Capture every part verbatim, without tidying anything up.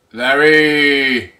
Larry!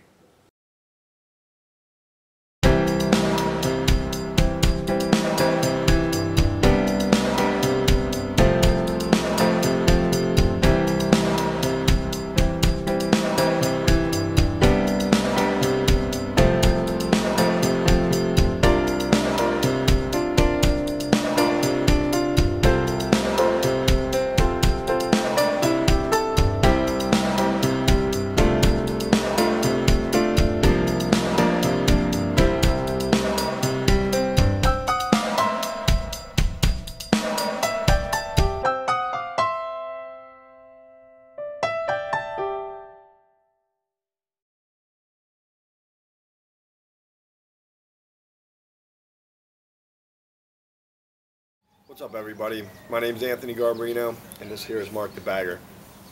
What's up, everybody? My name's Anthony Garbarino, and this here is Mark the Bagger.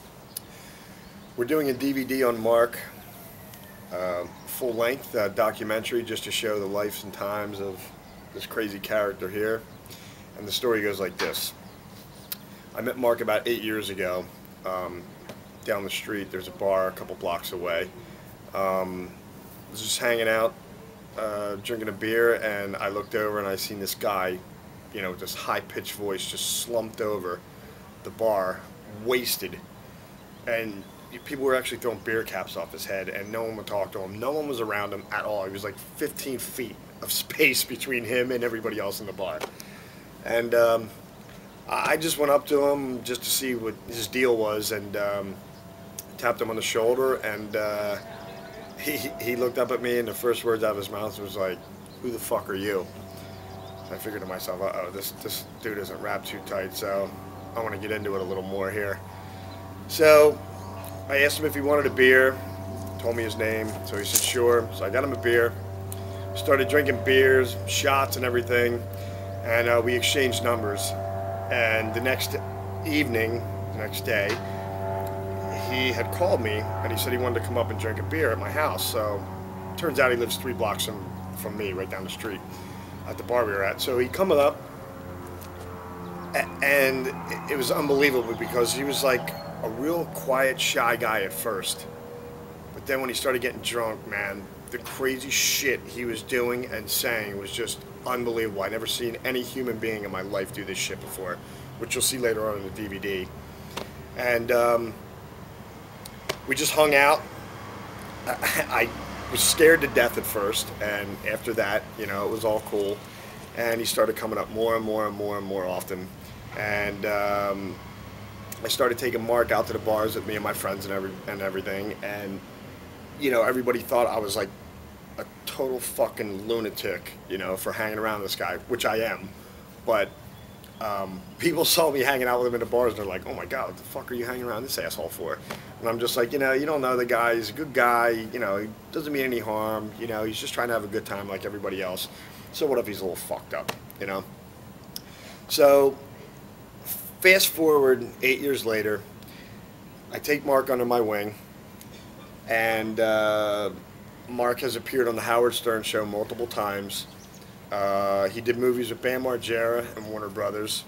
We're doing a D V D on Mark, uh, full-length uh, documentary just to show the lives and times of this crazy character here. And the story goes like this. I met Mark about eight years ago. Um, down the street, there's a bar a couple blocks away. Um, I was just hanging out, uh, drinking a beer, and I looked over and I seen this guy, you know, this high-pitched voice, just slumped over the bar, wasted. And people were actually throwing beer caps off his head, and no one would talk to him. No one was around him at all. He was like fifteen feet of space between him and everybody else in the bar. And um, I just went up to him just to see what his deal was, and um, tapped him on the shoulder, and uh, he, he looked up at me, and the first words out of his mouth was like, "Who the fuck are you?" I figured to myself, uh-oh, this, this dude isn't wrapped too tight, so I want to get into it a little more here. So I asked him if he wanted a beer, told me his name, so he said sure. So I got him a beer, started drinking beers, shots and everything, and uh, we exchanged numbers. And the next evening, the next day, he had called me, and he said he wanted to come up and drink a beer at my house. So turns out he lives three blocks from, from me, right down the street, at the bar we were at. So he come up, and it was unbelievable because he was like a real quiet, shy guy at first. But then when he started getting drunk, man, the crazy shit he was doing and saying was just unbelievable. I'd never seen any human being in my life do this shit before, which you'll see later on in the D V D. And um, we just hung out. I, I was scared to death at first, and after that, you know, it was all cool. And he started coming up more and more and more and more often. And um, I started taking Mark out to the bars with me and my friends and every and everything. And you know, everybody thought I was like a total fucking lunatic, you know, for hanging around this guy, which I am. But um, people saw me hanging out with him in the bars, and they're like, "Oh my God, what the fuck are you hanging around this asshole for?" And I'm just like, you know, you don't know the guy. He's a good guy. You know, he doesn't mean any harm. You know, he's just trying to have a good time like everybody else. So what if he's a little fucked up, you know? So fast forward eight years later, I take Mark under my wing, and uh, Mark has appeared on the Howard Stern Show multiple times. Uh, he did movies with Bam Margera and Warner Brothers.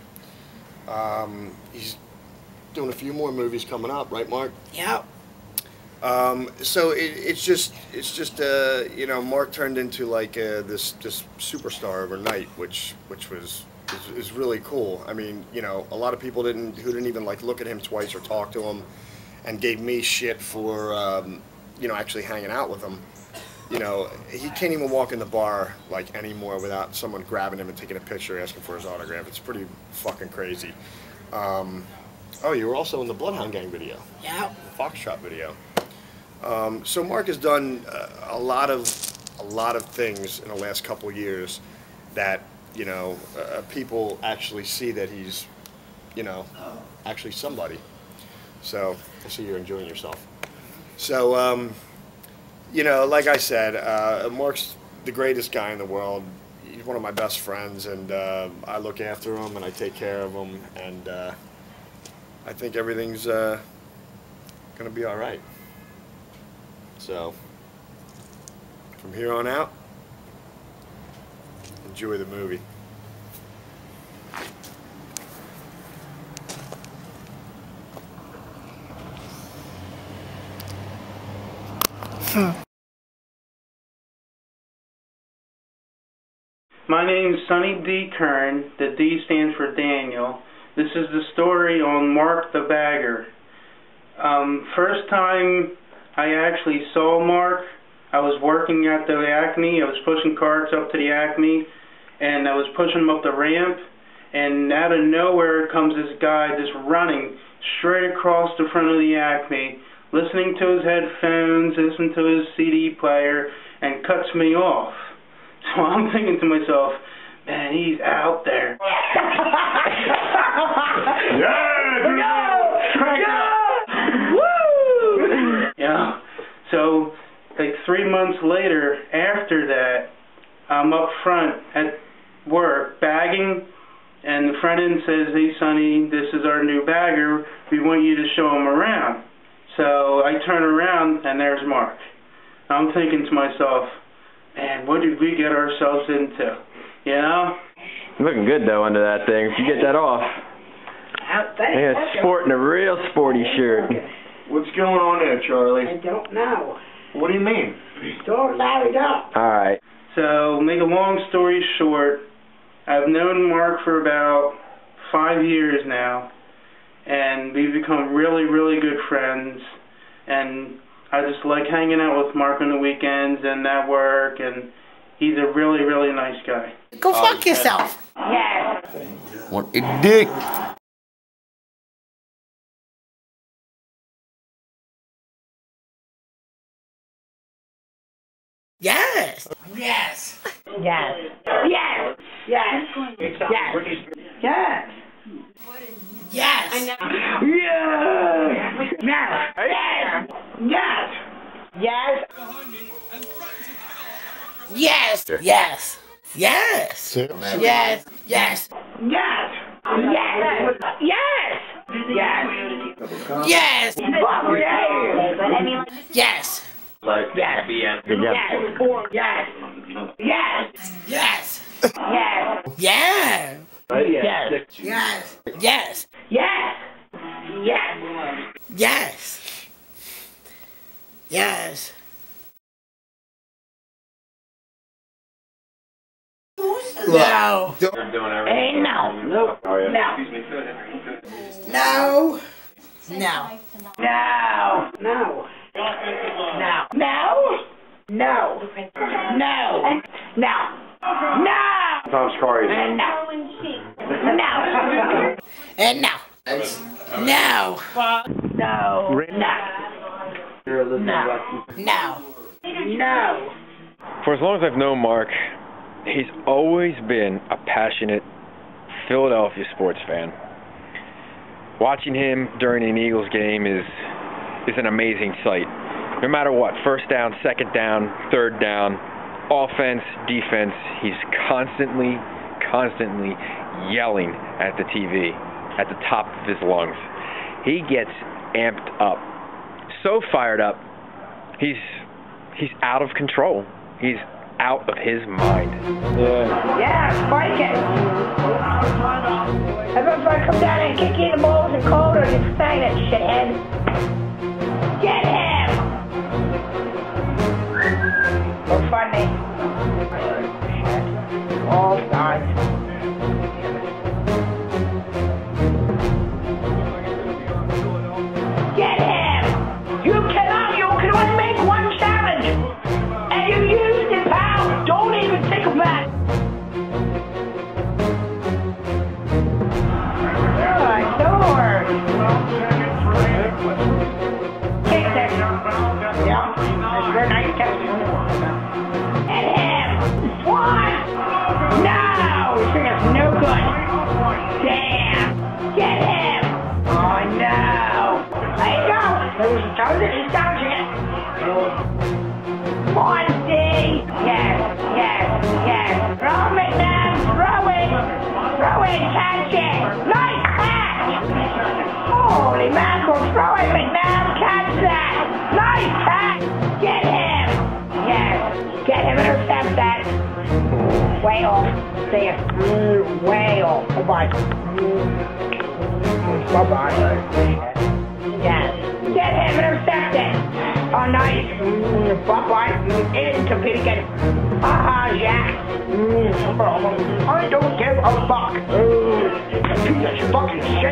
Um, he's doing a few more movies coming up, right, Mark? Yeah. Um, so it, it's just, it's just, uh, you know, Mark turned into like uh, this, this superstar overnight, which, which was, is, is really cool. I mean, you know, a lot of people didn't, who didn't even like look at him twice or talk to him, and gave me shit for, um, you know, actually hanging out with him. You know, he can't even walk in the bar like anymore without someone grabbing him and taking a picture, asking for his autograph. It's pretty fucking crazy. Um, oh, you were also in the Bloodhound Gang video. Yeah. The Foxtrot video. Um, so Mark has done uh, a lot of a lot of things in the last couple of years that, you know, uh, people actually see that he's, you know, actually somebody. So I see you're enjoying yourself. So, um, you know, like I said, uh, Mark's the greatest guy in the world. He's one of my best friends, and uh, I look after him and I take care of him, and uh, I think everything's uh, gonna be all right. So, from here on out, enjoy the movie. My name is Sonny D. Kern. The D stands for Daniel. This is the story on Mark the Bagger. Um, first time I actually saw Mark, I was working at the Acme. I was pushing carts up to the Acme, and I was pushing them up the ramp, and out of nowhere comes this guy just running straight across the front of the Acme, listening to his headphones, listening to his C D player, and cuts me off. So I'm thinking to myself, man, he's out there. Yeah! Go! Go! Woo! Yeah. So, like three months later, after that, I'm up front at work bagging, and the front end says, "Hey, Sonny, this is our new bagger. We want you to show him around." So I turn around, and there's Mark. I'm thinking to myself, man, what did we get ourselves into? You know? You're looking good, though, under that thing. If you get that off. Yeah, sporting a real sporty shirt. What's going on there, Charlie? I don't know. What do you mean? Don't loud it up. All right. So, make a long story short, I've known Mark for about five years now, and we've become really, really good friends, and I just like hanging out with Mark on the weekends and at work, and he's a really, really nice guy. Go fuck yourself. Yeah. Want a dick? Yes. Yes. Yes. Yes. Yes. Yes. Yes. Yes. I know. Yes. Yes. Yes. Yes. Yes. Yes. Yes. Yes. Yes. Yes. Yes. Yes. Yes. Yes. Yes. Like, yes. Yes. Yes. Yes. Yes. Yes. Yes. Yeah. Yes. Yes. Yes. Yes. Yes. Yes. Yes. No. Hey, no. No. No. No. No. No. No. No. No. No. No. No. No. Tom's crazy. And no. No. And no. No. No. No. No. No. No. For as long as I've known Mark, he's always been a passionate Philadelphia sports fan. Watching him during an Eagles game is is an amazing sight. No matter what, first down, second down, third down, offense, defense, he's constantly, constantly yelling at the T V at the top of his lungs. He gets amped up, so fired up, he's he's out of control. He's out of his mind. Yeah. Yeah, spike it. How about if I come down and kick you in the balls and cold or just bang that shithead? Get him! So funny. All sides. Get him! You cannot, you can only make one challenge! And you used it, pal! Don't even think about it! Alright, door! Kick this! Yeah, that's very nice catch. Get him! One! No! This thing is no good! Damn! Get him! Oh no! There you go! There's he's dodging it! One D! Yes, yes, yes! Throw it now! Throw it! Throw it! Catch it! Nice catch! Holy mackerel! Throw it, McNabb! Catch that! Nice catch! Get him! Yes! Get him! Intercept that! Way off! See it! Mm, way off! Bye-bye! Bye-bye! Yes! Get him! Intercept it! Oh nice. Mm, bye-bye. Mm, in, compete again. Haha, Jack. Mm, I don't give a fuck. Mm, piece of fucking shit.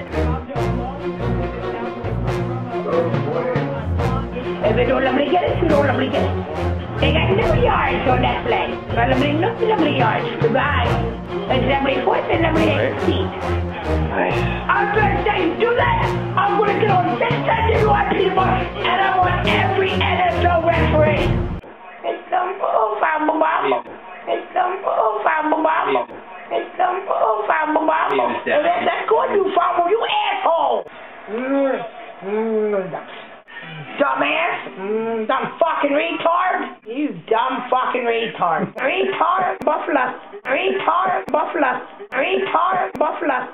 If they don't let me get it, you don't let me get it. They got no yards on that play. Well, let me look at the yards. Goodbye. It's number fourth and number eighteen. Nice. I'm gonna say do that. I'm gonna get on this time to watch people, and I want every N F L referee. It's the move, I'm a mama. It's the move, I'm a mama. It's the move, I'm a mama. And that's not going to follow you, asshole. Mm, mm, dumbass. Mm, dumb fucking retard. You dumb fucking retard. Retard, buffalo. Retard, buffalo. Retard, buffalo.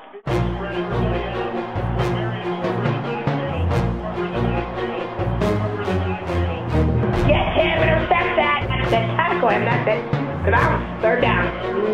Get him, intercept that. Then tackle him, that's it. Good out. Third down.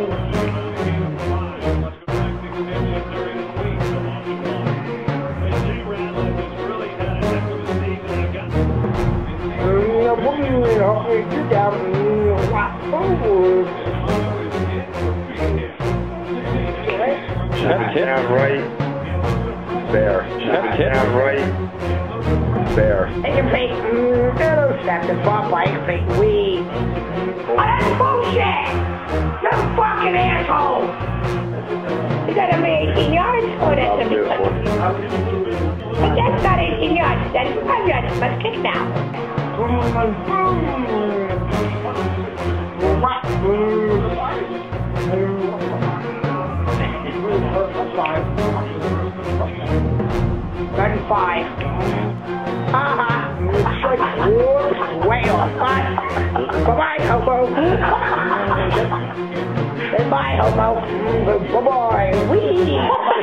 Down right. Bear. Down right. Bear. Take your feet. Intercept the ball by your feet. We. Oh, that's bullshit! You fucking asshole! Is that gonna be eighteen yards? Or that's gonna be But that's not eighteen yards. That's five yards. Let's kick now. thirty-five. Haha. Way off. Bye-bye, hobo. Goodbye, hobo. Bye-bye. Wee.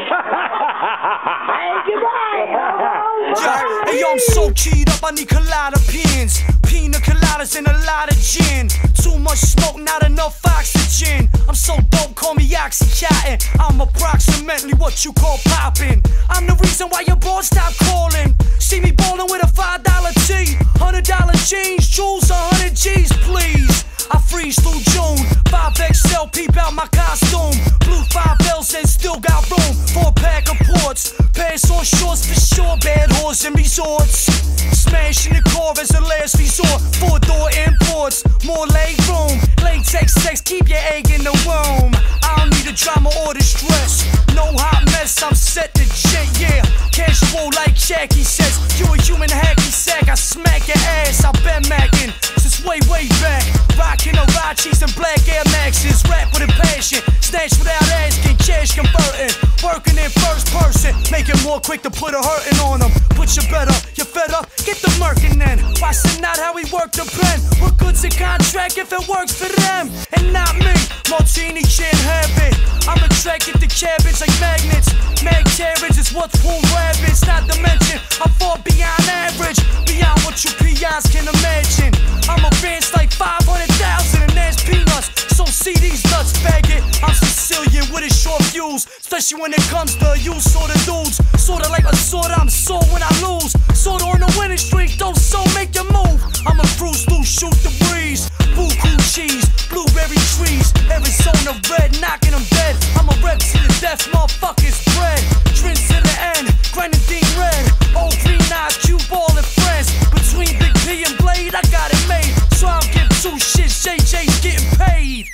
Hey, goodbye, hobo. Hey, yo, I'm so keyed up, I need calliope. Pina coladas and a lot of gin. Too much smoke, not enough oxygen. I'm so dope, call me Oxycontin. I'm approximately what you call poppin'. I'm the reason why your boy stopped calling. See me ballin' with a five dollar tee, one hundred dollar jeans, jewels, one hundred G's, please. I freeze through June, five X L, peep out my costume. Blue five L's and still got room for a pack of ports. Pants on shorts for sure, bad whores and resorts. Smashing the car as a last resort. Four door imports, more leg room. Latex sex, keep your egg in the womb. I don't need the drama or the stress. No hot mess, I'm set to jet, yeah. Casual like Jackie says. You a human hacky sack, I smack your ass. I've been macking since way, way back. Rocking Arachis and black Air Maxes. Rap with a passion, snatch without asking. Cash converting, working in first person. Make it more quick to put a hurting on them. But you better, you fed up, get the murking then. Watch it not how we work the pen. What good's a contract if it works for them and not me? Martini can't have it. I'm attracted to cabbage like magnets. Mag carriage is what's pull rabbits. Not to mention, I'm far beyond average. Beyond what you peons can imagine. I'm advanced like five hundred thousand and that's peanuts. So see these nuts, faggot. I'm Sicilian with a short fuse. Especially when it comes to you sort of dudes. Sorta like a sword, I'm sore when I lose. Sorta on the winning streak, don't so make your move. I'm a cruise through, shoot the breeze. Buku cheese, blueberry trees. Arizona red, knocking them dead. I'm a rep to the death, motherfuckers bread. Drinks to the end, grenadine red. Old green eyes, cue ball and friends. Between Big P and Blade, I got it made. So I don't give two shits, J J's getting paid.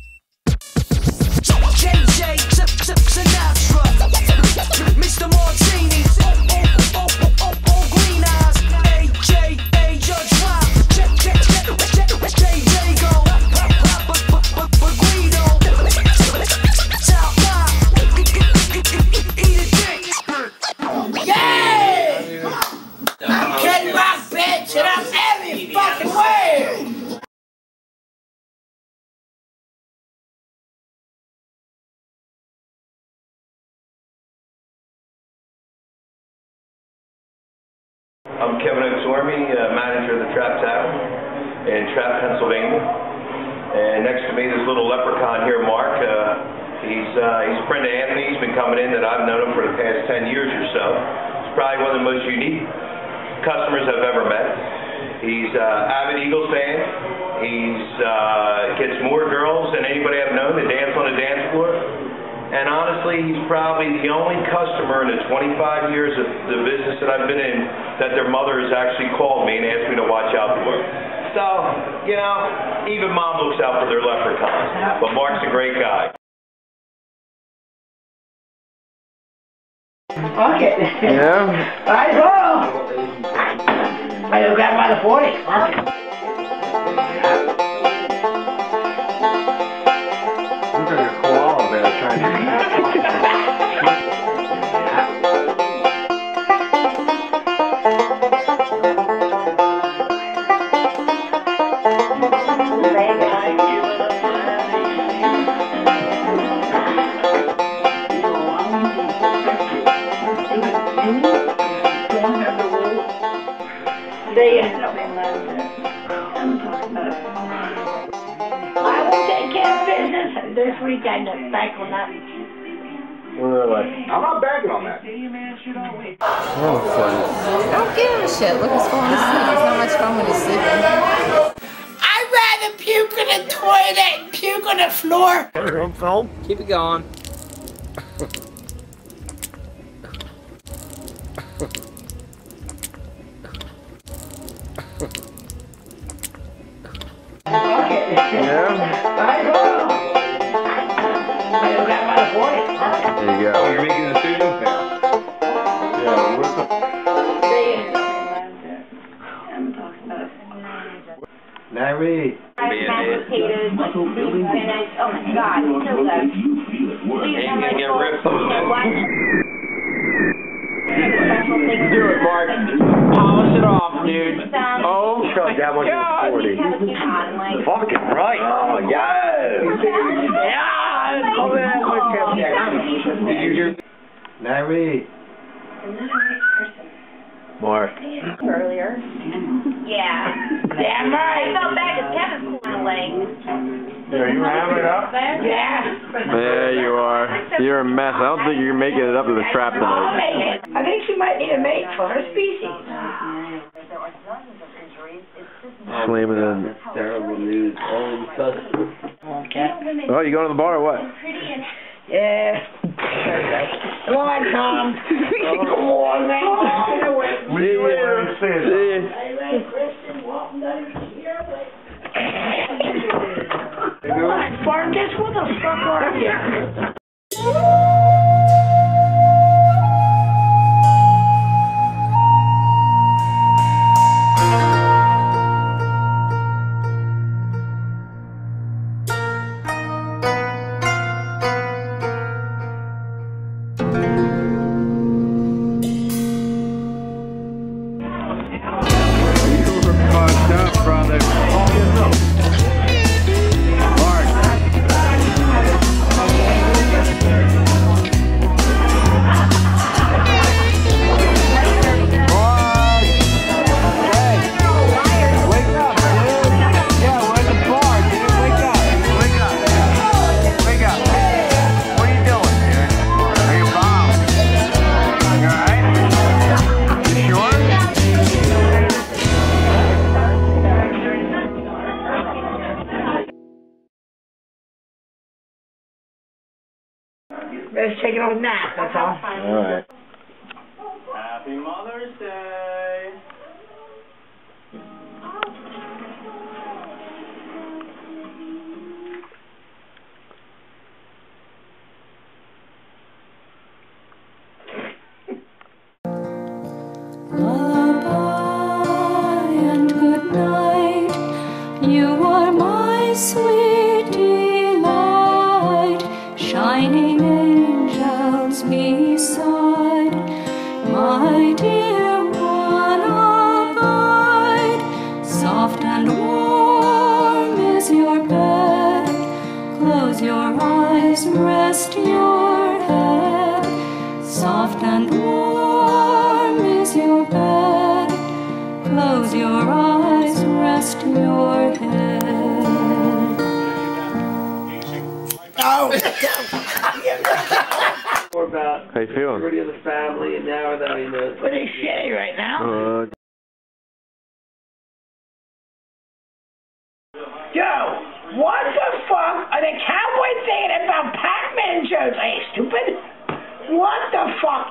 J J, Sinatra, Mister Martini, oh, oh, oh, oh, oh, oh, green eyes, A J A Judge Rock, J J, J J go, Guido, South Rock, eat a dick. Yeah! I'm Kid Rock, bitch, and I'm every fucking way! I'm Kevin Oxormy, uh, manager of the Trap Tavern in Trap, Pennsylvania. And next to me, this little leprechaun here, Mark. Uh, he's uh, he's a friend of Anthony. He's been coming in that I've known him for the past ten years or so. He's probably one of the most unique customers I've ever met. He's an avid Eagles fan. He's uh, gets more girls than anybody I've known to dance on the dance floor. And honestly, he's probably the only customer in the twenty-five years of the business that I've been in that their mother has actually called me and asked me to watch out for. So, you know, even mom looks out for their leprechauns. But Mark's a great guy. Fuck it. Yeah? Might as well. I just got by the forty. Look at your koala bear trying to I will take care of business this weekend and bank on that. Really? I'm not banking on that. Oh, fun. Don't give him a shit. Look, he's falling asleep. It's not much fun when he's sleeping. I'd rather puke in the toilet and puke on the floor. Keep it going. Yeah? Might as well. I just got by the forty. There you go. You're making a decision now. Yeah, what's the... Larry. Masticated, spinach. Oh my god, it's so good. Please have Ain't gonna get ripped on that. Do it, Mark. Polish it off, dude. Oh, God, that one's God. forty. Fucking right. Oh, yes. Yeah! Oh, man. Did you hear? Larry. Mark. Earlier. Yeah. Damn right. I felt bad because Kevin's pulling away. Yeah, you having it up? Yeah. Yeah, you are. You're a mess. I don't think you're making it up to the trap I'll tonight. make it. I think she might need a mate for her species. Slamming in. Terrible news. All because. Okay. Oh, you going to the bar or what? Yeah. Come on, Tom. Come on, man. See you later. See ya. Come on, Spartacus, what the fuck are you? Let's take it on a nap, that's all. All right. Happy Mother's Day. Lullaby and good night. You are my sweet delight, shining angels beside, my dear one abide. Soft and warm is your bed, close your eyes, rest your head. Soft and warm is your bed, close your eyes, rest your head. Oh! More about How you feeling? security of the family, and now that he knows. Pretty shitty right now. Uh, fucking shows. Hey, stupid. What the fuck?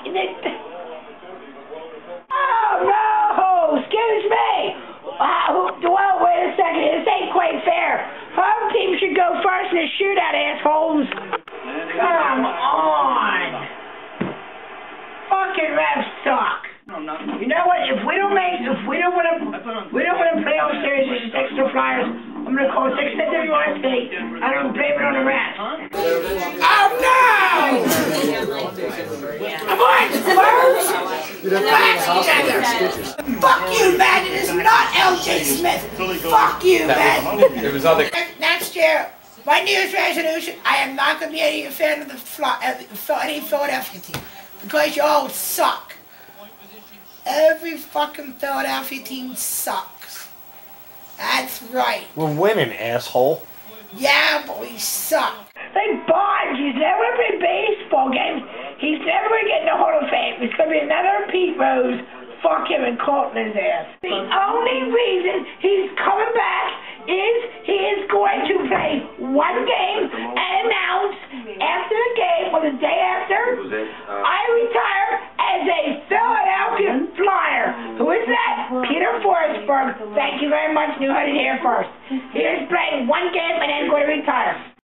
Oh, no! Excuse me! Uh, well, wait a second. This ain't quite fair. Home team should go first in the shootout, assholes. Come on. Fucking refs suck. You know what? If we don't make, if we don't want to, we don't want to play all series with extra flyers, I'm gonna call six ten W R C. I don't blame it on the refs. Oh no! Come on, Spurs! Relax each other. Fuck you, man. It is not L J Smith. Fuck you, man. It was other. Next year, my New Year's resolution: I am not gonna be any fan of the fly, uh, any Philadelphia team because you all suck. Every fucking Philadelphia team sucks. That's right. We're winning, asshole. Yeah, but we suck. Like Bonds, he's never gonna play baseball games. He's never gonna get in the Hall of Fame. It's gonna be another Pete Rose. Fuck him and Colton his ass. The only reason he's coming back is he is going to play one game and announce after the game or the day after, I retire as a Philadelphia Flyer. Who is that? Peter Forsberg. Thank you very much. Knew how to hear first. He is playing one game and then going to retire.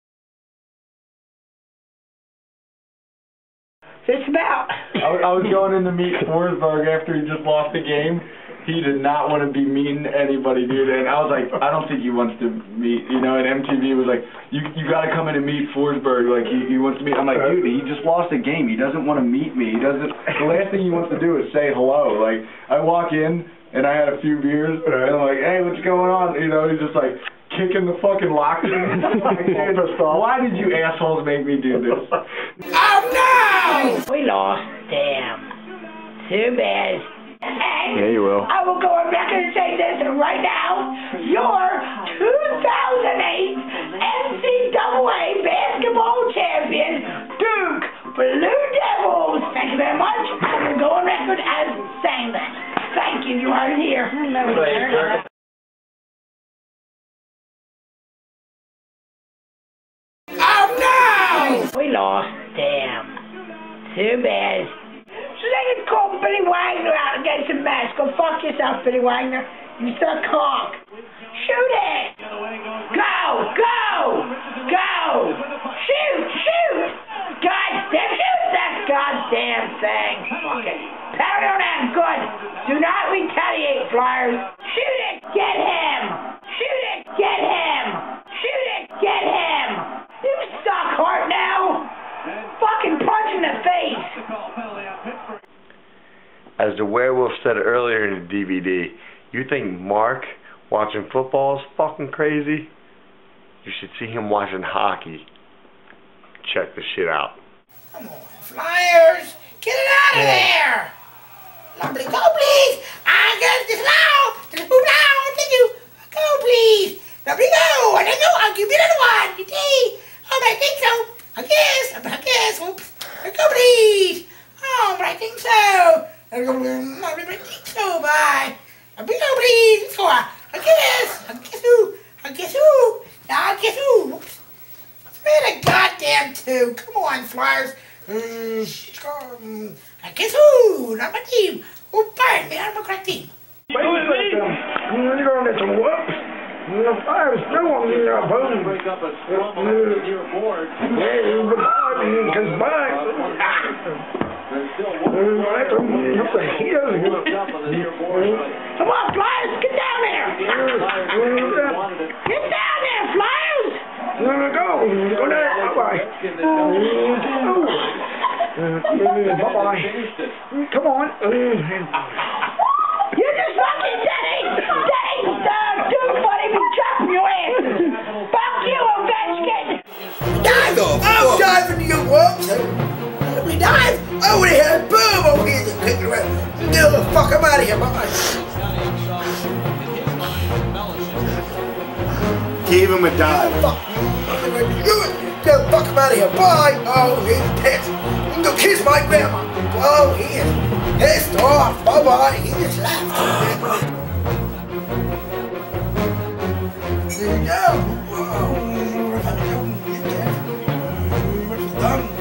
Just about. I, I was going in to meet Forsberg after he just lost the game. He did not want to be mean to anybody, dude. And I was like, I don't think he wants to meet, you know, and M T V was like, you you got to come in and meet Forsberg. Like, he, he wants to meet. I'm like, dude, he just lost a game. He doesn't want to meet me. He doesn't. The last thing he wants to do is say hello. Like, I walk in, and I had a few beers, and I'm like, hey, what's going on? You know, he's just like, kicking the fucking locker. Why did you assholes make me do this? Oh no! We lost. Damn. Too bad. And Yeah, you will. I will go on record and say this right now. Your two thousand eight N C double A basketball champion, Duke Blue Devils. Thank you very much. I will go on record as saying that. Thank you. You heard it here. Oh no! We lost. Damn. Too bad. So they can call Billy Wagner out against the match. Go fuck yourself, Billy Wagner. You suck cock. Shoot it! Go! Go! Go! Shoot! Shoot! God damn! Shoot that goddamn thing! Fuck it. Pound on that. Good. Do not retaliate, Flyers. Shoot it! Get him! Shoot it! Get him! Shoot it! Get him! You suck, Hart, now! Fucking punch in the face! As the werewolf said earlier in the D V D, you think Mark watching football is fucking crazy? You should see him watching hockey. Check the shit out. Come on, Flyers! Get it out of there! Lovely, go please! I got this loud! Just move down, thank you! Go please! Lovely, go! And I go, I'll give you another one! You see? Oh, I think so! I guess! I guess! Oops! Go please! Oh, but I think so! I think so, bye! Lovely, go please! Let's go! I guess! I guess who? I guess who? Now I guess who? Oops! Three the goddamn two! Come on, Flyers! Um, I guess who? Not my team. Oh, pardon me, I'm a correct team. Wait a second. You're going to get some whoops. The Flyers still on the uh, boom. Break up a scrum near a board. Yeah, you can buy me, because buy. Come on, Flyers, get down there! Get down there, Flyers! No, no, go. Go down. Bye-bye. Bye-bye. Come on. You just fucking did it! That ain't uh, too funny for dropping your ass! Fuck you, Ovechkin! Dive! I'm diving to your whoops! Let me dive! Over here! Boom! Over here! Get the fuck I'm out of here! Bye-bye! Gave him a dive. Get the fuck I'm out of here! Bye! Oh, he's pissed! I'm gonna kiss my grandma! Oh, he is pissed off! Bye-bye! He just laughed! There you go! Oh,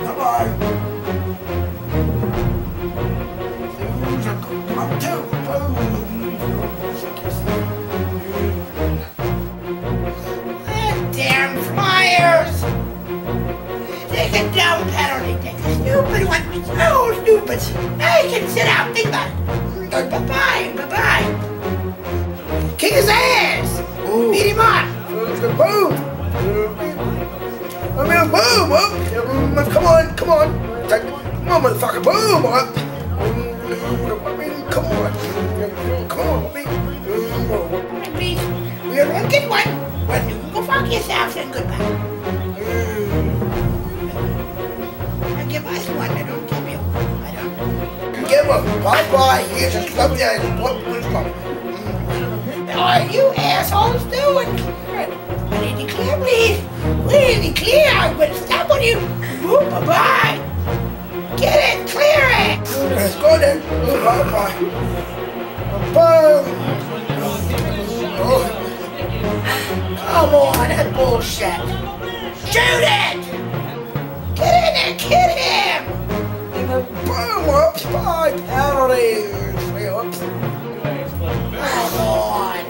Oh, stupid. Now you can sit down. Think about it. Go bye-bye. Bye-bye. Kick his ass. Ooh. Beat him up. Boom. I mean, boom up. Come on, come on. Come on, motherfucker. Boom up. I mean, come on. Come on, please. Please. We're going to get one. But you can go fuck yourself and goodbye. I give us one. I don't give you one. I don't. Give him. Bye-bye. Here's a club there. What are you assholes doing? I need to clear, please. We need to clear. I'm going to stop on you. Boom, bye-bye. Get it. Clear it. Let's go then. Bye-bye. Boom. Oh. Come on, that bullshit. Shoot it. Get in there. Get him. Boom. Whoops. Bye. Penalties. Whoops. Come on.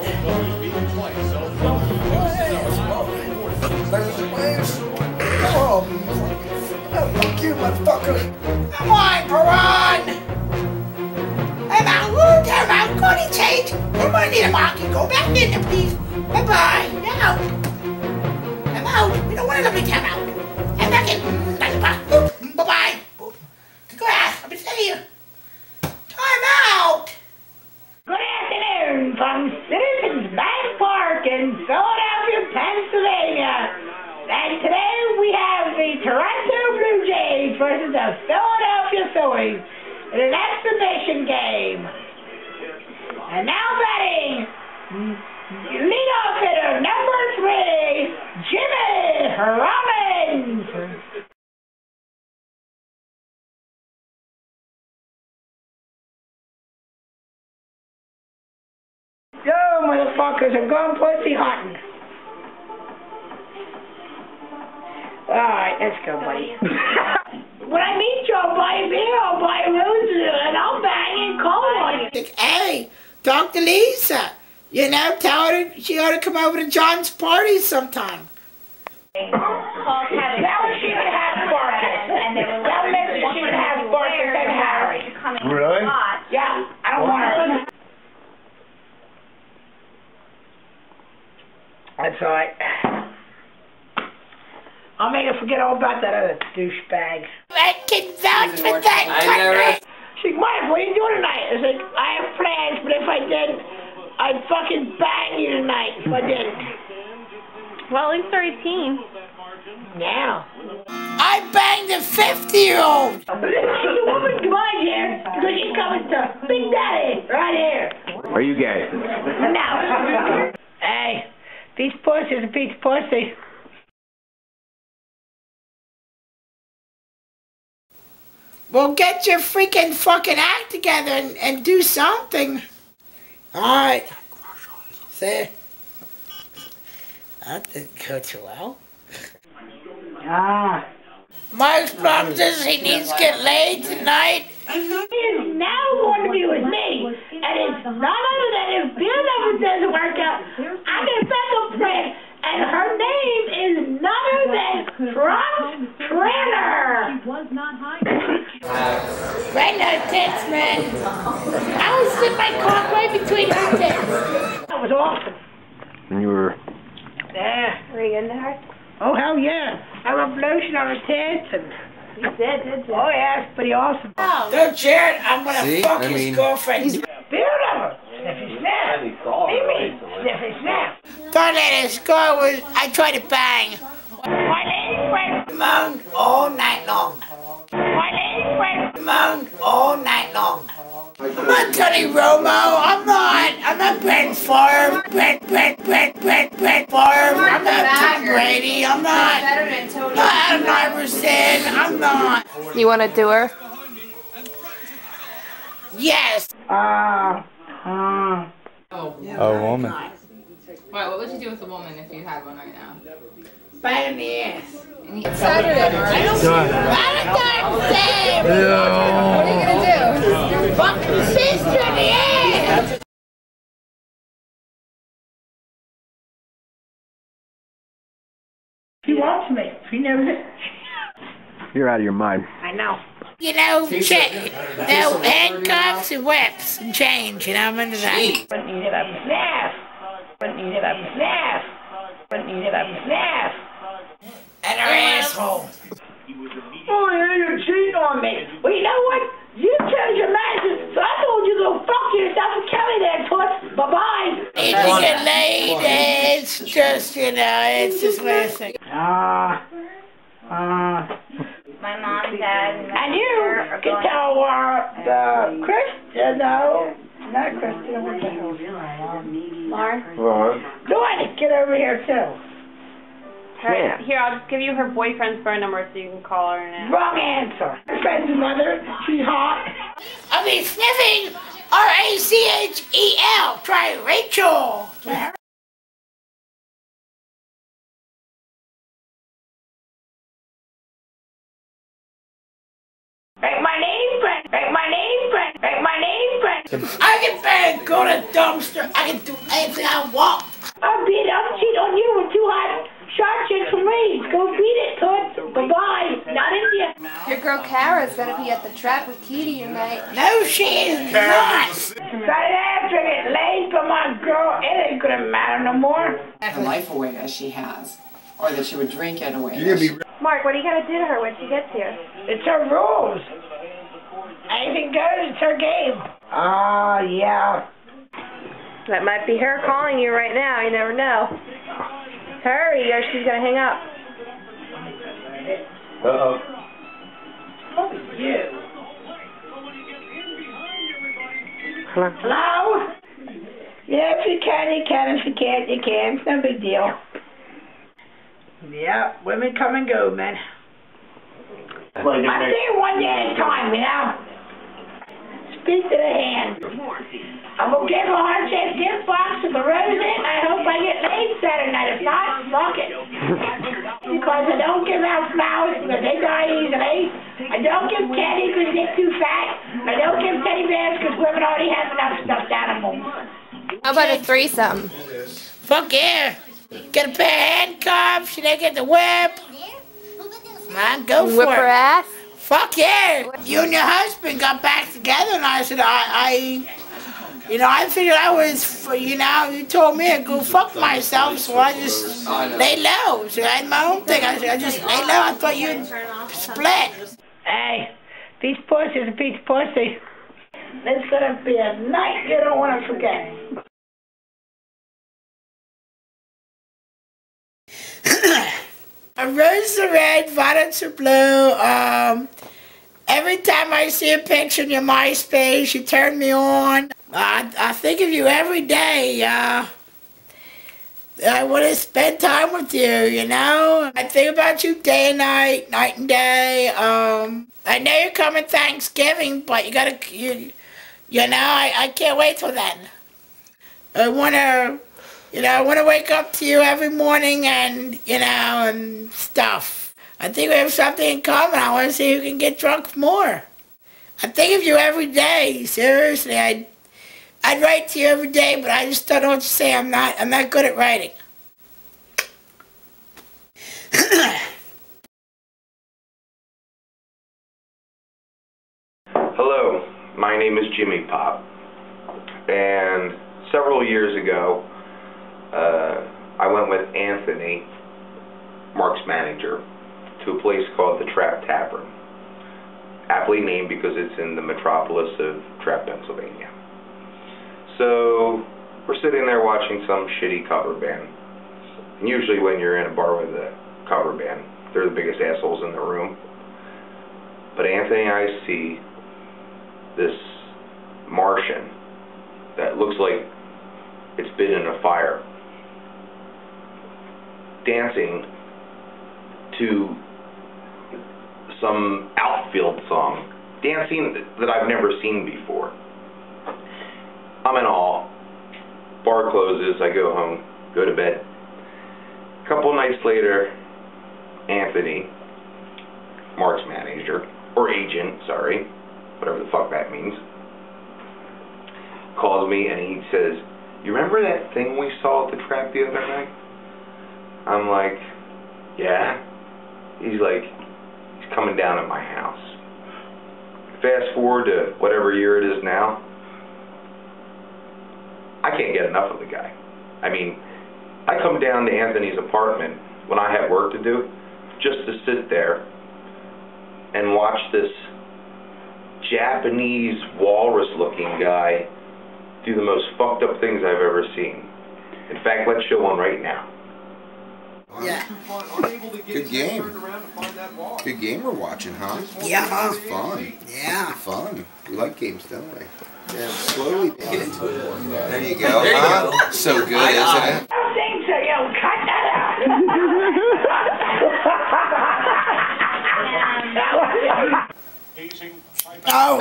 Oh, fuck you, motherfucker. Come on, Baron. I'm out. I'm out. Go to change. Come on, need a market. Go back in there, please. Bye-bye. I'm out. I'm out. We don't want to let me time out. I'm back in. Bye-bye. Go ahead. Let me see you. Time out. Good afternoon from Citizens Bank Park in Philadelphia, Pennsylvania. And today we have the Toronto Blue Jays versus the Philadelphia Phillies in an exhibition game. And now batting, leadoff hitter number three, Jimmy Rollins. Yo, motherfuckers, I'm going pussy hunting. Alright, let's go, buddy. When I meet you, I'll buy a beer, I'll buy roses, and I'll bang and call on you. Hey, talk to Lisa. You know, tell her she ought to come over to John's party sometime. Tell her she would have Marcus. Tell her she would have Marcus and Harry. Really? Yeah, I don't want her. That's all right. I'll make her forget all about that other douchebag. I can vouch for that. I never. She's like, Mike, what are you doing tonight? I was like, I have plans, but if I didn't, I'd fucking bang you tonight if I didn't. Well, at least they're eighteen. Now. I banged a fifty-year-old. She's a woman divine here because she's coming to Big Daddy right here. Are you gay? No. Hey, piece of pussy is a piece of pussy. Well, get your freaking fucking act together and, and do something. All right. See? That didn't go too well. Ah. Mike's problem is he needs to get laid tonight. He is now going to be with me. And it's none other than if beer number doesn't work out, I get a backup plan. And her name is none other than Trump Trainer. She was not hiding. Right now, tits, man. I was sitting my cock right between her tits. That was awesome. And you were... Yeah. Were you into her? Oh, hell yeah. I rubbed lotion on her tits and... You did, did you? Oh, yeah, it's pretty awesome. Oh. Don't share it. I'm going to fuck I his mean... girlfriend. Beautiful. Sniffy snap. Mimi, sniffy snap. Thought that his girl was... I tried to bang. My lady friend moaned all night long. My lady friend moaned all night long. I'm not Tony Romo. I'm not. I'm not Brett Favre. Brett, Brett, Brett, Brett, Brett Favre. I'm not Tom Brady. I'm not. Not Adam Iverson. I'm not. You want to do her? Yes. Uh, uh. Oh, a woman. What, what would you do with a woman if you had one right now? Bang in the ass. It's Saturday, right? Valentine's Day! What are you gonna do? Fuck your sister in the ass! She wants me. She knows it. You're out of your mind. I know. You know, cha- no, handcuffs and whips and chains, you know, I'm into that. But you hit up and snap. But you hit up and snap. But you hit up and snap. And her asshole. Oh, yeah, you're cheating on me. Well, you know what? You changed your mind, so I told you to go fuck yourself and Kelly there, Toots. Bye-bye. It's get laid, it's just, you know, it's just listen. Ah, ah. Uh, My mom, dad, and and you can tell uh, the Christian, no, not Christian, what the hell? Lauren. Lauren. Lauren, get over here too. Alright, here, I'll just give you her boyfriend's phone number so you can call her now. Wrong answer. Her friend's mother, she's hot. I mean, sniffing, R A C H E L. Try Rachel. Make my name friend. Make my name friend. Make my name friend. I can bang, go to dumpster. I can do anything I want. I'll beat I'll cheat on you with two hot shot chicks for me. Go beat it, Toots. Bye-bye. Not India. Your girl Kara's gonna be at the trap with Kitty tonight. No, she is not. Right after it laid for my girl, it ain't gonna matter no more. Her life away as she has, or that she would drink it away. Mark, what are you gonna do to her when she gets here? It's her rules. Anything goes, it's her game. Ah, uh, yeah. That might be her calling you right now. You never know. Hurry, or she's gonna hang up. Uh-oh. Oh, you. Hello? Hello? Yeah, if you can, you can. If you can't, you can. It's no big deal. Yeah, women come and go, man. I'm saying one day at a time, you know? Speak to the hand. I'm gonna give a heart-shaped gift box with a rose in it. I hope I get laid Saturday night. If not, fuck it. Because I don't give out flowers because they die easily. I don't give candy because they get too fat. I don't give teddy bears because women already have enough stuffed animals. How about a threesome? Fuck yeah. Get a pair of handcuffs, and they get the whip. Man, go for Whip it. her ass? Fuck yeah. You and your husband got back together, and I said, I, I, you know, I figured I was, you know, you told me I'd go fuck myself, so I just lay low. So I had my own thing. I said, I just lay low. I thought you'd split. Hey, piece of pussy is a piece of pussy. It's gonna be a night you don't want to forget. Roses are red, violets are blue. Um, every time I see a picture in your MySpace, you turn me on. I, I think of you every day. Uh, I want to spend time with you, you know? I think about you day and night, night and day. Um, I know you're coming Thanksgiving, but you gotta, you, you know, I, I can't wait till then. I want to... You know, I want to wake up to you every morning and, you know, and stuff. I think we have something in common. I want to see who can get drunk more. I think of you every day. Seriously, I'd, I'd write to you every day, but I just don't know what to say. I'm not, I'm not good at writing. Hello, my name is Jimmy Pop, and several years ago, Uh, I went with Anthony, Mark's manager, to a place called the Trap Tavern. Aptly named because it's in the metropolis of Trap, Pennsylvania. So, we're sitting there watching some shitty cover band. And usually when you're in a bar with a cover band, they're the biggest assholes in the room. But Anthony and I see this Martian that looks like it's been in a fire, dancing to some outfield song, dancing that I've never seen before. I'm in awe. Bar closes, I go home, go to bed. A couple nights later, Anthony, Mark's manager, or agent, sorry, whatever the fuck that means, calls me and he says, "You remember that thing we saw at the trap the other night?" I'm like, "Yeah." He's like, "He's coming down at my house." fast forward to whatever year it is now, I can't get enough of the guy. I mean, I come down to Anthony's apartment when I have work to do, just to sit there and watch this Japanese walrus-looking guy do the most fucked up things I've ever seen. In fact, let's show one right now. Yeah. Good game. Good game we're watching, huh? Yeah. It's fun. Yeah. Fun. We like games, don't we? Yeah. Slowly get into it more. There you go. There you huh? go. So good, I, isn't I, it? I don't think so, yo. Cut that out. Oh.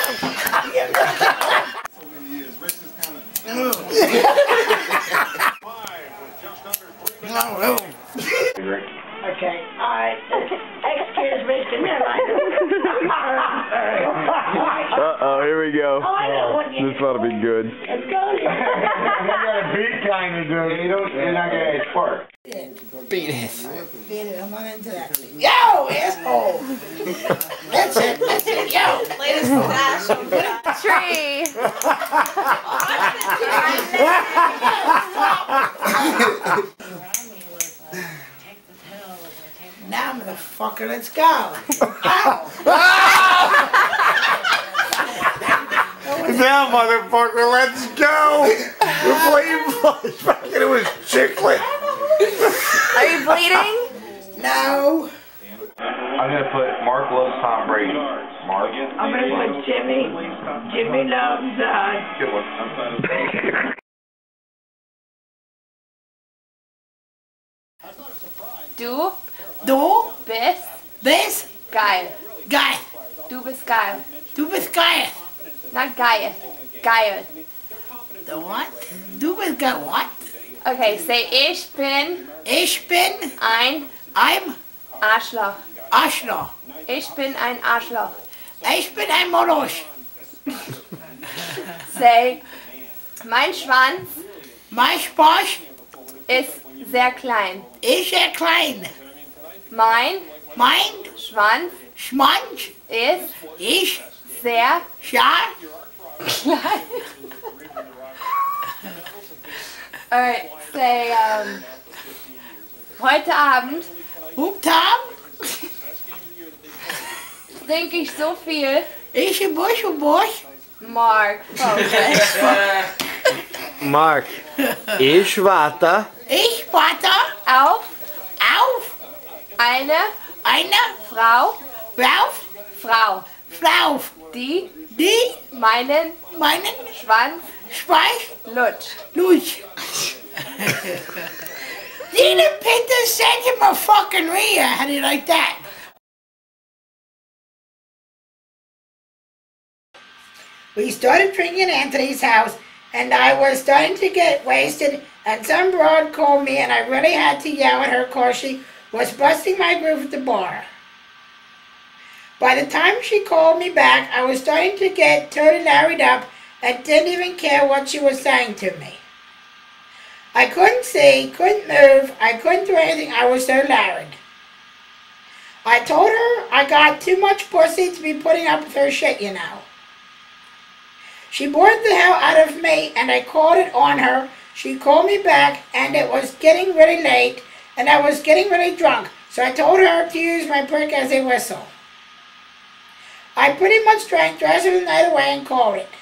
No, no. Okay, alright. Excuse me, give me a light. Uh-oh, here we go. Oh, I know what you This ought to be good. Let's go. You got a beat kind of dude. You don't, you're not going to spark. Beat it. Beat it. I'm not into that. Yo, asshole. That's it. That's it. Yo. Latest stash on the tree. Now, motherfucker, let's go. Ow. Now, motherfucker, let's go! We're playing flashback and it was chiclet. Are you bleeding? No. I'm going to put Mark loves Tom Brady. Mark? I'm going to put Jimmy. Jimmy loves, uh... Good one. Du Du bist bist geil. geil. Du bist geil. Du bist geil. Not geil. Geil. The what? Du bist geil. What? Okay, say ich bin Ich bin ein ein Arschloch. Arschloch. Ich bin ein Arschloch. Ich bin ein Moloch. Say, mein Schwanz Mein Spaß ist sehr klein. ist sehr klein. Mein Mein Schwanz Schwanz ist ist sehr sehr klein. Alright, say, um, heute Abend Guten Abend. trinke ich so viel. Ich bin Busch und Busch. Mark, focus. Mark, ich warte Ich warte Auf auf eine eine Frau, Frau, Frau, Frau, die die meinen meinen Schwanz Schweif lutscht. lutscht. Need to put the scent in my fucking rear. How do you like that? We started drinking at Anthony's house, and I was starting to get wasted, and some broad called me, and I really had to yell at her because she was busting my groove at the bar. By the time she called me back, I was starting to get totally larried up and didn't even care what she was saying to me. I couldn't see, couldn't move, I couldn't do anything, I was so larried. I told her I got too much pussy to be putting up with her shit, you know. She bored the hell out of me, and I called it on her. She called me back, and it was getting really late, and I was getting really drunk, so I told her to use my prick as a whistle. I pretty much drank the rest of the night away and called it.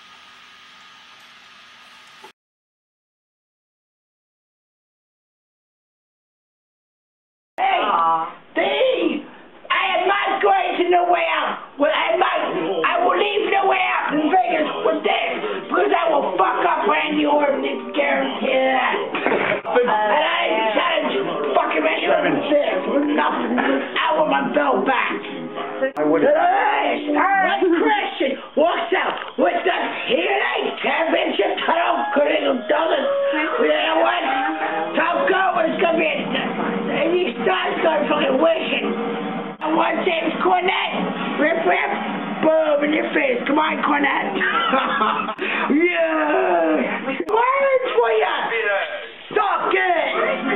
Hey, Steve, I am not going to no way out. Well, I am not, I will leave no way out in Vegas with this, because I will fuck up Randy Orton, it's guaranteed that. And I challenge fucking Randy Orton to this with nothing. I want my belt back. I would have. Alright, Christian walks out with the T N A championship title. Couldn't have done it. You know what? Top go, it's gonna be a, and he starts going fucking wishing. And one James Cornette, rip rip, boom in your face. Come on, Cornette. Yeah. Words for ya. Suck it.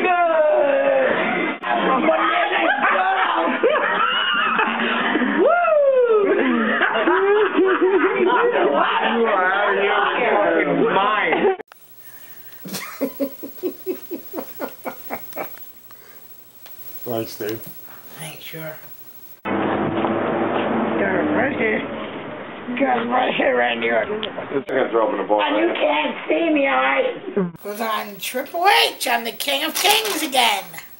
Good. Monday Night Football. Woo! You are out of your fucking mind. Right, Steve. I ain't sure. Right here. Just right here, Randy Orton. This guy's dropping the ball. And you can't see me, alright? Goes on Triple H. I'm the King of Kings again.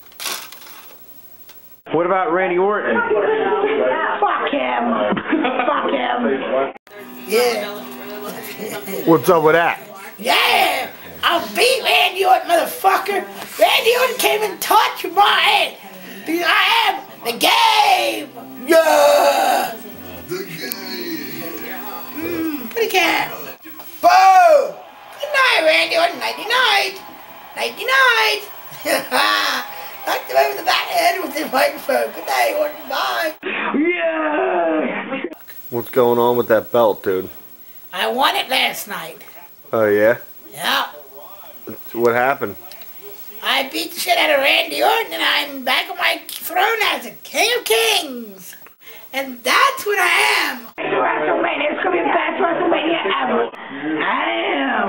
What about Randy Orton? Fuck him. Fuck him. Yeah. What's up with that? Yeah. I'll beat Randy Orton, motherfucker. Randy Orton came and touched my head. Because I am the game. Yeah. The game. Mmm, pretty cat. Boo. Good night, Randy Orton. Nighty night. Nighty night. Knocked him over the back of the head with the microphone. Good night, Orton. Bye. Yeah. What's going on with that belt, dude? I won it last night. Oh, yeah? Yeah. What happened? I beat the shit out of Randy Orton and I'm back on my throne as the King of Kings. And that's what I am. WrestleMania. It's going to be the best WrestleMania ever. I am.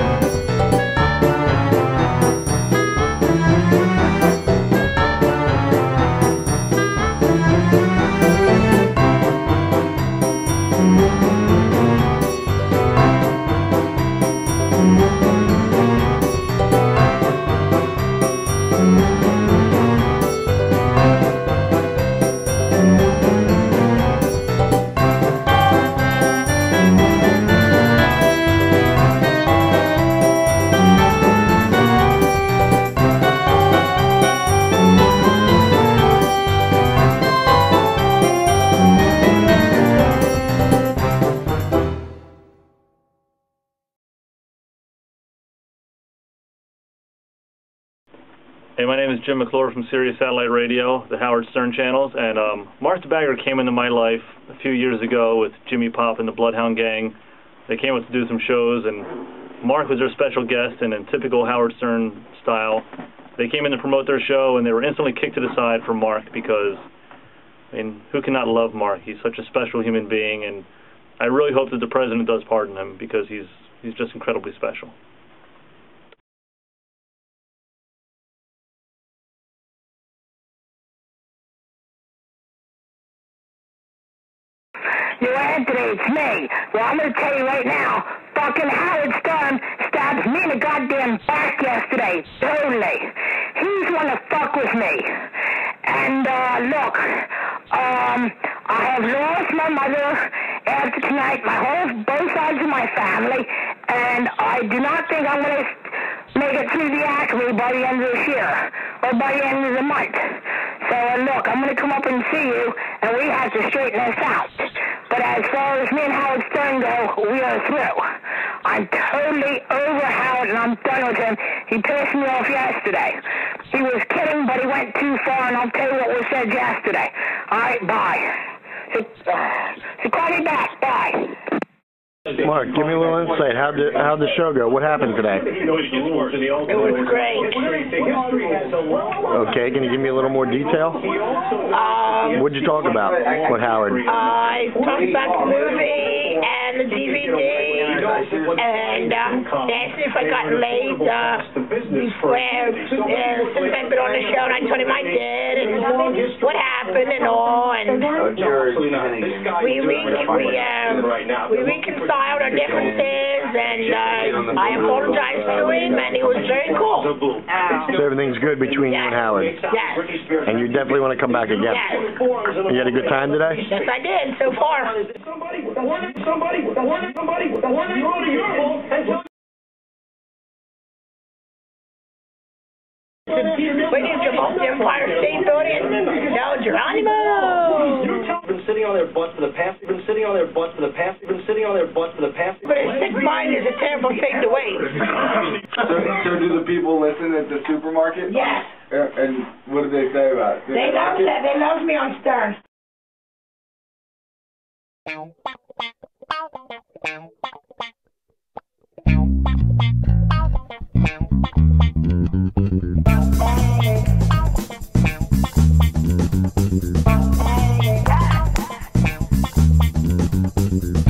Hey, my name is Jim McClure from Sirius Satellite Radio, the Howard Stern channels, and um, Mark the Bagger came into my life a few years ago with Jimmy Pop and the Bloodhound gang. They came up to do some shows, and Mark was their special guest, and in typical Howard Stern style, they came in to promote their show, and they were instantly kicked to the side for Mark because, I mean, who cannot love Mark? He's such a special human being, and I really hope that the president does pardon him because he's he's just incredibly special. Yo, Anthony, it's me. Well, I'm going to tell you right now, fucking Howard Stern stabbed me in the goddamn back yesterday. Totally. He's the one to fuck with me. And, uh, look, um, I have lost my mother after tonight, my whole, both sides of my family, and I do not think I'm going to make it through the Acme by the end of this year, or by the end of the month. So, uh, look, I'm going to come up and see you, and we have to straighten this out. But as far as me and Howard Stern go, we are through. I'm totally over Howard, and I'm done with him. He pissed me off yesterday. He was kidding, but he went too far, and I'll tell you what was said yesterday. All right, bye. So, uh, so call me back. Bye. Mark, give me a little insight. How'd the, how'd the show go? What happened today? It was great. Okay, can you give me a little more detail? Um, What'd you talk about with Howard? I talked about the movie and the D V D, and uh, they asked me if I got laid uh, before, uh, since I've been on the show, and I told him I did, and what happened and all, and we, we, we, um, we reconciled our differences, and uh, I apologized to him, and he was very cool. So everything's good between you and Howard? Yes. And you definitely want to come back again? Yes. You had a good time today? Yes, I did, so far. Somebody, somebody, somebody, somebody, somebody, go to your phone and tell Waiting to jump off the Empire State Building. No, Geronimo! Been sitting on their butts for the past. Been sitting on their butts for the past. Been sitting on their butts for the past. But a sick mind is a terrible thing to wait. So, so do the people listen at the supermarket? Yes. Uh, and what do they say about it? Do They love that. They love me on Stern. Thank you.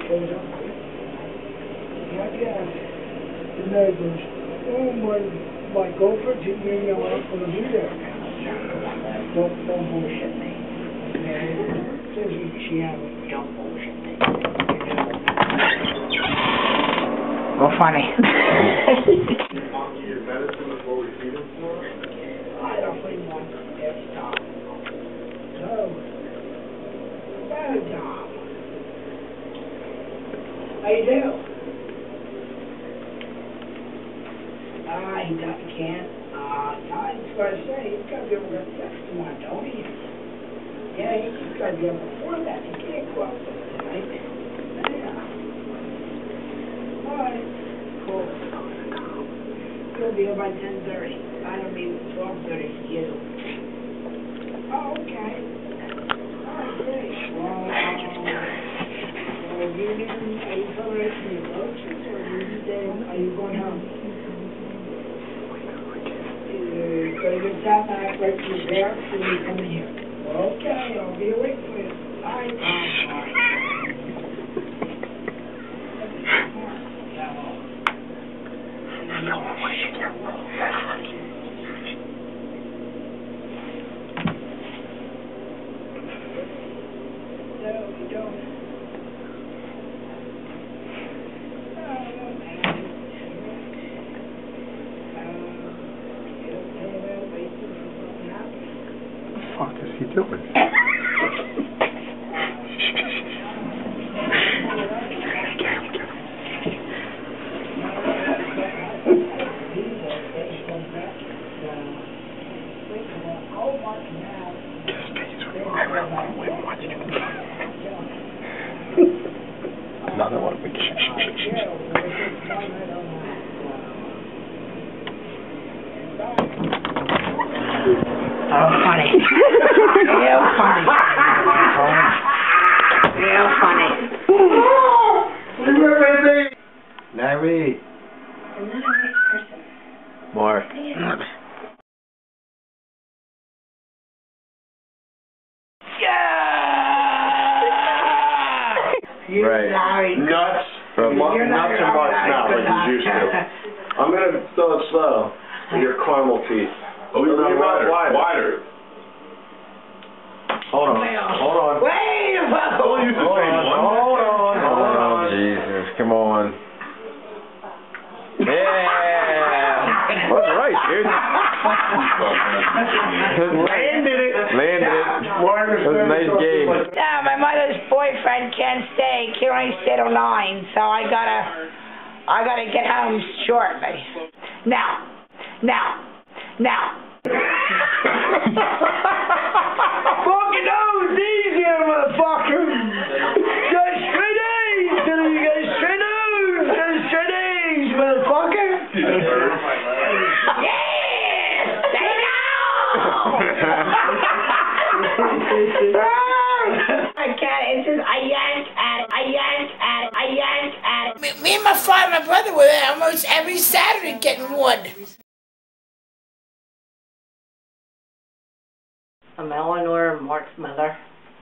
goes up there. Jackass. The neighbors. Oh, my, my girlfriend hit me, I'm not going to be there. Don't, don't bullshit me. Says she had me. Don't bullshit me. Well, funny. I don't think one every time. No. Bad job. How you do? Ah, he got the can. Ah, uh, I was going to say, he's got to be able to get next to one, don't he? Yeah, he's got to be able to afford that. He can't go out with it tonight. Yeah. All right. Cool. He'll be here by ten thirty. I don't mean twelve thirty for you. Oh, okay. All right, great. Well, well, you didn't, are you coming right from your groceries, or are you, staying, are you going home? You're going to get that back right from your barracks, and you come in here. Okay, I'll be awake for you. Bye. Bye. What the fuck is he doing? Another one. Oh, funny. Real funny. Real funny. Larry. Mark. Right. Larry. Nuts from Mark, nuts in Mark's mouth like he's used to. I'm gonna throw it slow with your caramel teeth. Oh, we're going wider. wider. Wider. Hold on. Hold on. Wait a minute. Hold on. Hold on. Hold on. Hold on. Jesus, come on. Yeah. That's right, dude. Landed it. Landed it. That was a nice game. Yeah, my mother's boyfriend can't stay. He only stay till nine, so I gotta, I gotta get home shortly. Now, now, now. Fucking nose easier, motherfucker. Just straight A's. You got straight O's. Just straight A's, motherfucker. Yes, stay down. I can't. It's just I yank at it. I yank at it. I yank at it. Me, me and my father, and my brother were there almost every Saturday getting wood. I'm Eleanor, Mark's mother.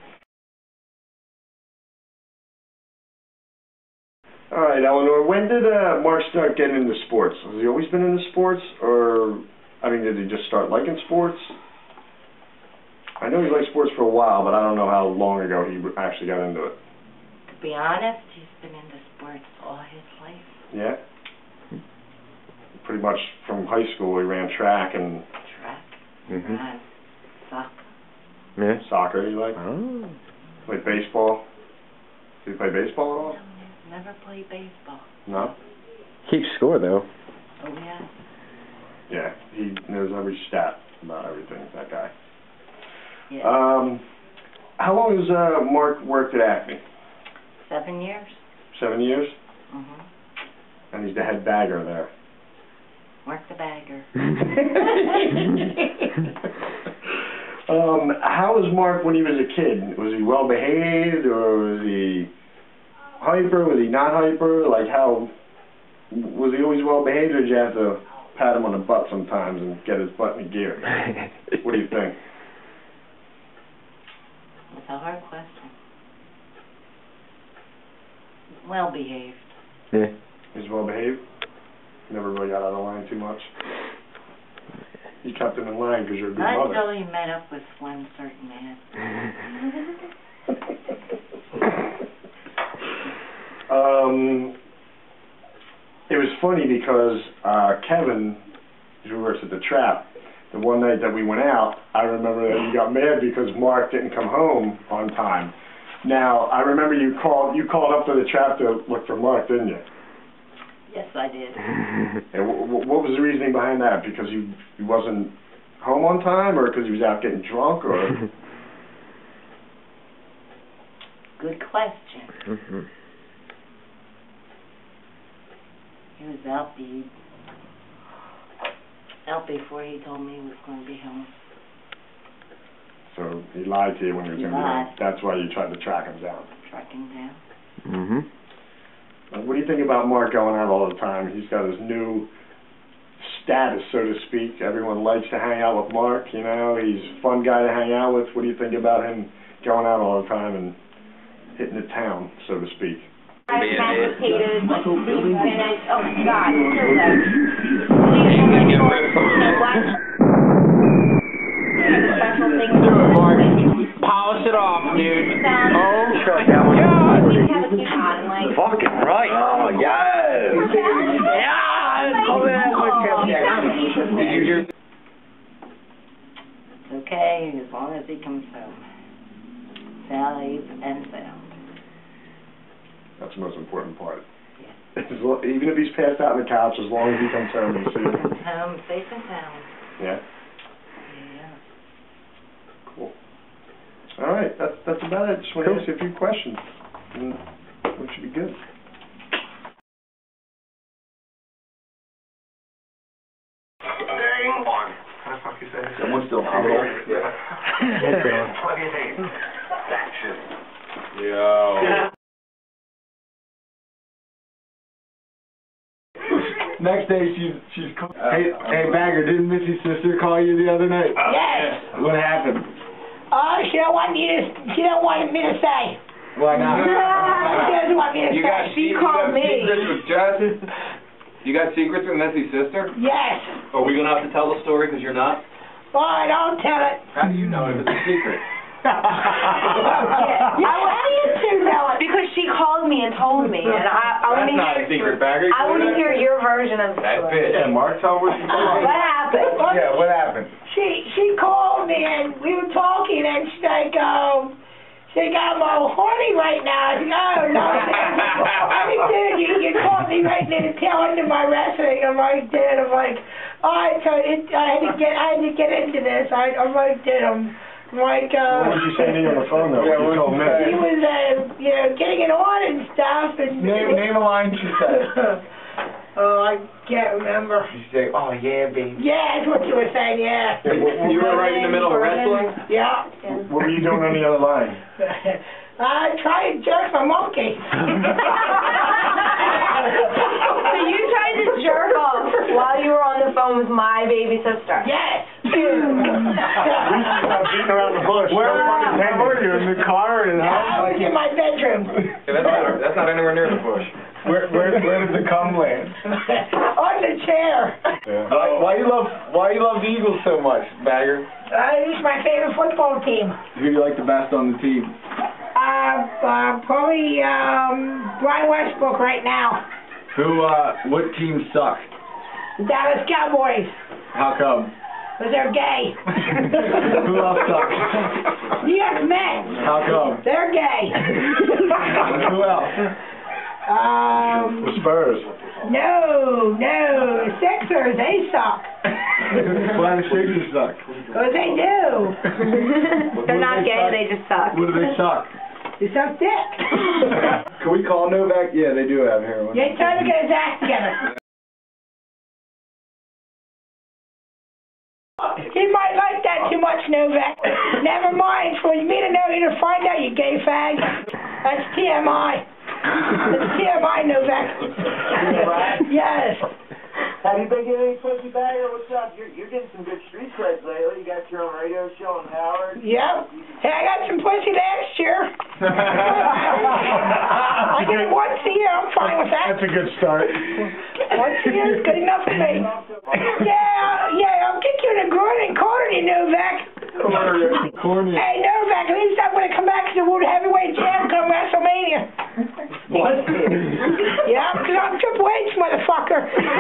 All right, Eleanor. When did uh, Mark start getting into sports? Has he always been into sports, or I mean, did he just start liking sports? I know he liked sports for a while, but I don't know how long ago he actually got into it. To be honest, he's been into sports all his life. Yeah. Pretty much from high school, he ran track and. Track. Mm-hmm. Ran soccer. Yeah. Soccer, you like? Oh. Played baseball. Did you play baseball at all? No, never played baseball. No. Keeps score though. Oh yeah. Yeah, he knows every stat about everything. That guy. Yeah. Um, how long has uh, Mark worked at Acme? Seven years. Seven years. Mhm. And he's the head bagger there. Mark the bagger. um, how was Mark when he was a kid? Was he well behaved, or was he hyper? Was he not hyper? Like how? Was he always well behaved, or did you have to pat him on the butt sometimes and get his butt in gear? What do you think? That's a hard question. well behaved. Yeah. He's well behaved? Never really got out of line too much? You kept him in line because you're a good Not mother. until he met up with one certain man. um, it was funny because uh, Kevin, who works at the Trap, the one night that we went out, I remember that you got mad because Mark didn't come home on time. Now, I remember you called you called up to the Trap to look for Mark, didn't you? Yes, I did. And w w what was the reasoning behind that? Because he, he wasn't home on time, or because he was out getting drunk, or? Good question. Mm-hmm. He was out the out before he told me he was going to be home. So he lied to you when he was He going to be home. lied. That's why you tried to track him down. Track him down. Mm-hmm. What do you think about Mark going out all the time? He's got his new status, so to speak. Everyone likes to hang out with Mark, you know. He's a fun guy to hang out with. What do you think about him going out all the time and hitting the town, so to speak? I've meditated, and I, oh God, so that. Please, you know what? Special thing. Do it, Mark. Polish it off, dude. Oh, shut down. God. We have a cute on, like. Fucking right. Oh, yes. Yeah. Oh, yeah. Did you hear? It's okay, as long as he comes home. Safe and sound. That's the most important part. Yeah. As lo even if he's passed out on the couch, as long as he comes home and sees Comes home safe and sound. Yeah. Yeah. Cool. All right, that's that's about it. Just want to ask you a few questions, and we should be good. Dang on. How the fuck you say? Someone's still humble. Yeah. What do you think? Action. Yo. Next day, she's she's. Co uh, hey, uh, hey, Bagger, didn't Missy's sister call you the other night? Yes. What happened? Oh, she don't want you to. She don't want me to say. Why not? She doesn't want me to you say. Got, She you called got me. Secrets with Jess? You got secrets with Missy's sister? Yes. Are we gonna have to tell the story because you're not? Boy, don't tell it. How do you know if it's a secret? Yeah, how do you two know it? Because she called me and told me, and I, I want to not hear. a secret, Bagger. I want to hear your version of the That story. bitch. Yeah, Mark, tell her what she told What happened? Yeah, what happened? She she called me and we were talking and she's like, um, she got I'm all horny right now. I said, oh no. I said, dude, you, you caught me right near the tail end of my wrestling. I'm like, dude, I'm like, all right, so it, I had to get I had to get into this. I, I'm like, dude, I'm like, uh, What did you say to me on the phone, though? Yeah, what you told me? She was, uh, you know, getting it on and stuff. And Name, name a line she said. Oh, I can't remember. She said, oh yeah, baby. Yeah, that's what you were saying, yeah. You were right in the middle of wrestling? Yeah. What were you doing on the other line? I tried to jerk a monkey. So you tried to jerk off while you were on the phone with my baby sister? Yes. Beating around the bush. Where were you? In the car? In the I was in my bedroom. Yeah, that's, not, that's not anywhere near the bush. Where, where, where did the cum land? On the chair. Yeah. Why, why you love Why you love the Eagles so much, Bagger? Uh, it's my favorite football team. Who do you like the best on the team? Uh, uh probably um, Brian Westbrook right now. Who? Uh, what team suck? The Dallas Cowboys. How come? Because they're gay. Who else sucks? New York Mets. How come? They're gay. Who else? Um. The Spurs. No, no, the Sixers, they suck. Why the Sixers suck? Because they do. They're not they gay, suck? they just suck. What do they suck? They suck dick. Can we call Novak? Yeah, they do have heroin. Yeah, tell him to get his act together. He might like that too much, Novak. Never mind. For me to know you to find out, you gay fag. That's T M I. That's T M I, Novak. Yes. Have you been getting any pussy bagger? What's up? You're, you're getting some good street creds lately. You got your own radio show on Howard. Yep. Hey, I got some pussy last year. I get it once a year. I'm fine with that. That's a good start. Once a year is good enough for me. Yeah, yeah, I'll kick you in the groin and corner you, Novak. Corny. Hey, Novak, at least I'm going to come back to the World Heavyweight Champ come WrestleMania. What? Yeah, because I'm Triple H, motherfucker.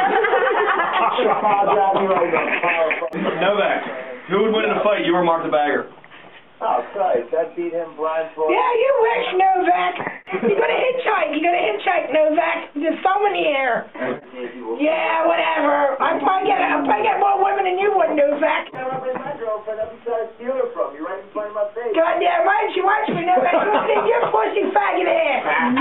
Novak, who would win in a fight, you or Mark the Bagger? Oh, Christ, I'd beat him blindfolded. Yeah, you wish, Novak. You're going to hitchhike. You're going to hitchhike, Novak. There's so in the air. Yeah, whatever. I'd probably get, I'd probably get more women than you would, Novak. I'm with my girlfriend. I'm trying to steal her from you right in front of my face. Goddamn right. She wants me, Novak. She wants to your pussy faggot ass.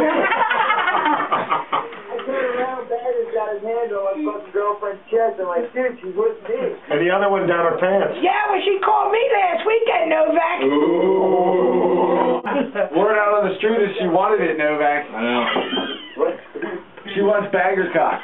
I turn around, Bagger's got his hand on my fucking girlfriend's chest. I'm like, dude, she's with me. And the other one down her pants. Yeah, well, she called me last weekend, Novak. Ooh. Word out on the street is she wanted it, Novak. I know. What? She wants Bagger cock.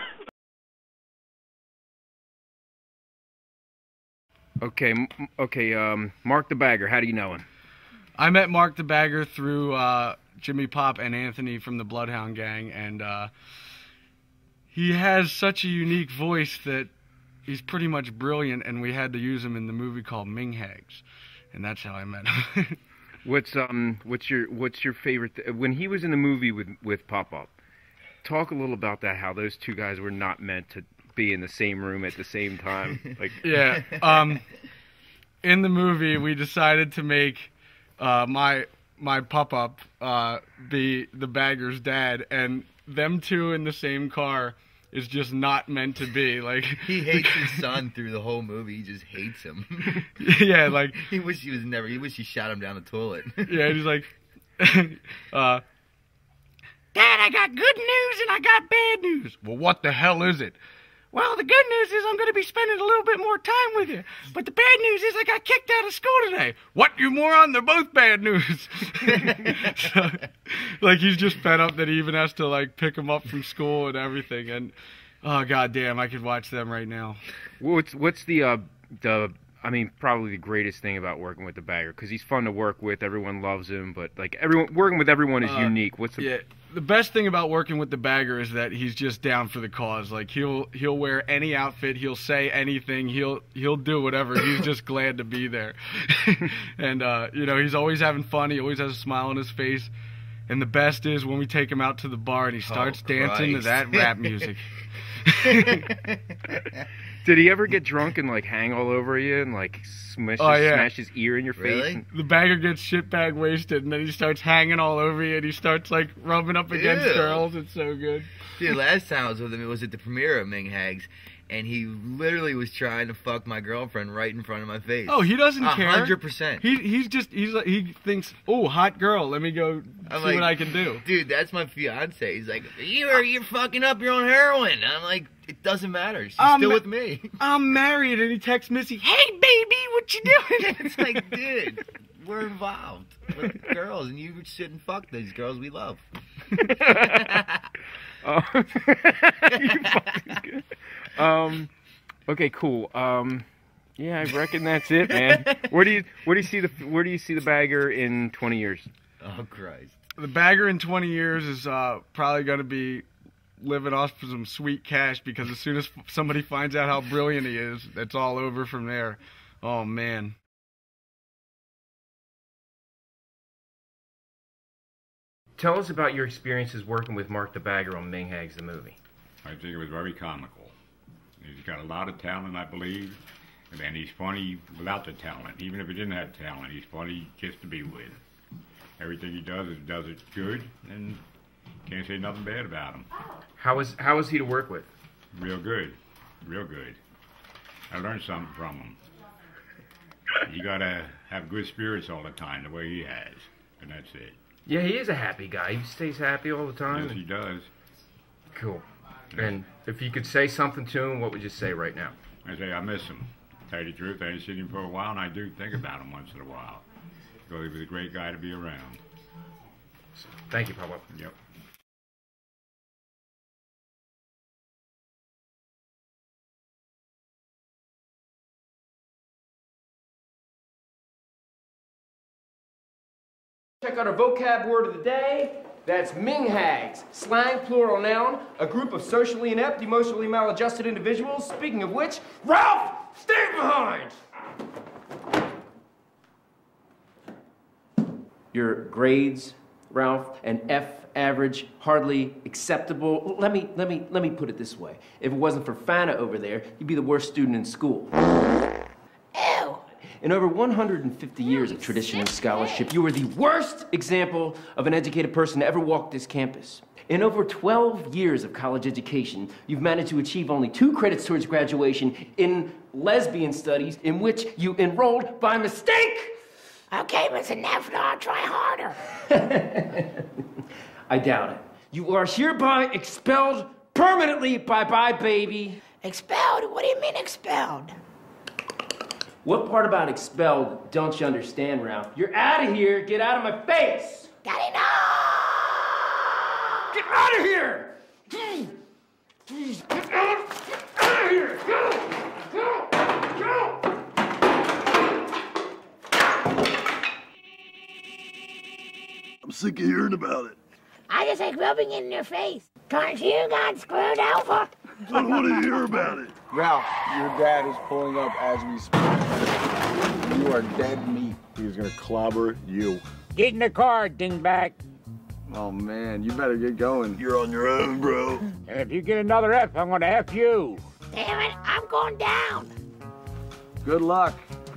Okay, m- okay. Um, Mark the Bagger. How do you know him? I met Mark the Bagger through uh, Jimmy Pop and Anthony from the Bloodhound gang, and uh, he has such a unique voice that he's pretty much brilliant, and we had to use him in the movie called Ming Hags, and that's how I met him. What's um what's your what's your favorite th- when he was in the movie with with Pop Up? Talk a little about that. How those two guys were not meant to be in the same room at the same time. Like yeah, um, in the movie we decided to make uh, my my Pop Up uh, be the Bagger's dad, and them two in the same car is just not meant to be. Like he hates his son through the whole movie. He just hates him. Yeah, like he wish he was never. He wish he shot him down the toilet. Yeah, and he's like, uh, Dad, I got good news and I got bad news. Well, what the hell is it? Well, the good news is I'm going to be spending a little bit more time with you. But the bad news is I got kicked out of school today. What, you moron? They're both bad news. So, like, he's just fed up that he even has to, like, pick him up from school and everything. And, oh, goddamn, I could watch them right now. What's, what's the, uh, the, I mean, probably the greatest thing about working with the Bagger? Because he's fun to work with. Everyone loves him. But, like, everyone working with everyone is uh, unique. What's the... Yeah. The best thing about working with the Bagger is that he's just down for the cause. Like he'll he'll wear any outfit, he'll say anything, he'll he'll do whatever. He's just glad to be there. And uh, you know, he's always having fun. He always has a smile on his face. And the best is when we take him out to the bar and he starts oh, dancing to that rap music. Did he ever get drunk and like hang all over you and like smash, oh, yeah. smash his ear in your face? Really? And... The Bagger gets shitbag wasted and then he starts hanging all over you and he starts like rubbing up against Ew. girls. It's so good. Dude, last time I was with him, it was at the premiere of Ming Hags, and he literally was trying to fuck my girlfriend right in front of my face. Oh, he doesn't A care. hundred percent. He he's just he's like, he thinks, oh, hot girl, let me go I'm see like, what I can do. Dude, that's my fiance. He's like, you are you're fucking up your own heroin. I'm like, it doesn't matter. She's I'm still ma- with me. I'm married, and he texts Missy, hey baby, what you doing? It's like, dude, we're involved with girls, and you shouldn't fuck these girls we love. Oh. Good. Um, okay, cool. Um, yeah, I reckon that's it, man. Where do you where do you see the where do you see the Bagger in twenty years? Oh Christ! The Bagger in twenty years is uh, probably going to be living off some sweet cash, because as soon as somebody finds out how brilliant he is, it's all over from there. Oh man. Tell us about your experiences working with Mark the Bagger on Ming Hags the movie. I think it was very comical. He's got a lot of talent, I believe, and he's funny without the talent. Even if he didn't have talent, he's funny just to be with. Everything he does is does it good, and can't say nothing bad about him. How is how is he to work with? Real good, real good. I learned something from him. You gotta have good spirits all the time, the way he has, and that's it. Yeah, he is a happy guy. He stays happy all the time. Yes, he does. Cool. And if you could say something to him, what would you say right now? I say I miss him. To tell you the truth, I ain't seen him for a while, and I do think about him once in a while. Because he was a great guy to be around. Thank you, Papa. Yep. Check out our vocab word of the day. That's minghags, slang plural noun, a group of socially inept, emotionally maladjusted individuals. Speaking of which, Ralph, stay behind! Your grades, Ralph, an F average, hardly acceptable. Let me, let me, let me put it this way. If it wasn't for Fana over there, you'd be the worst student in school. Ew. In over one hundred fifty years of tradition and scholarship, you are the worst example of an educated person to ever walk this campus. In over twelve years of college education, you've managed to achieve only two credits towards graduation in lesbian studies, in which you enrolled by mistake. Okay, Mister Neff, I'll try harder. I doubt it. You are hereby expelled permanently. Bye-bye, baby. Expelled? What do you mean expelled? What part about expelled don't you understand, Ralph? You're out of here. Get out of my face. Daddy, no! Get out of here! Please, get out, get out of here! Go! Go! Go! I'm sick of hearing about it. I just like rubbing it in your face. Cause you got screwed over. I don't want to hear about it. Ralph, your dad is pulling up as we speak. You are dead meat. He's gonna clobber you. Get in the car, dingbat. Oh man, you better get going. You're on your own, bro. If you get another F, I'm gonna F you. Damn it, I'm going down. Good luck.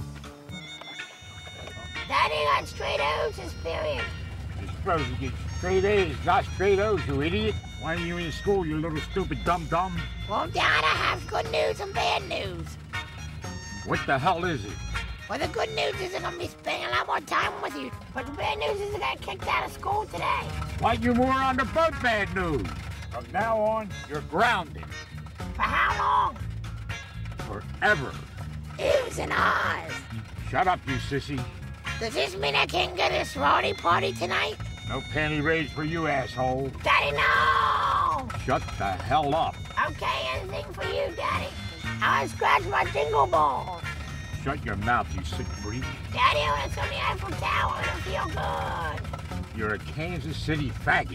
Daddy got straight O's experience. You're supposed to get straight A's, not straight O's, you idiot. Why are you in school, you little stupid dum-dum? Well, Dad, I have good news and bad news. What the hell is it? Well, the good news is I'm going to be spending a lot more time with you. But the bad news is I got kicked out of school today. Why you more on the boat bad news? From now on, you're grounded. For how long? Forever. Ews and ahs. Shut up, you sissy. Does this mean I can't go to a sorority party tonight? No panty raise for you, asshole. Daddy, no! Shut the hell up. Okay, anything for you, Daddy. I'll scratch my dingle balls. Shut your mouth, you sick freak. Daddy, I want some of the Eiffel Tower. It'll feel good. You're a Kansas City faggot.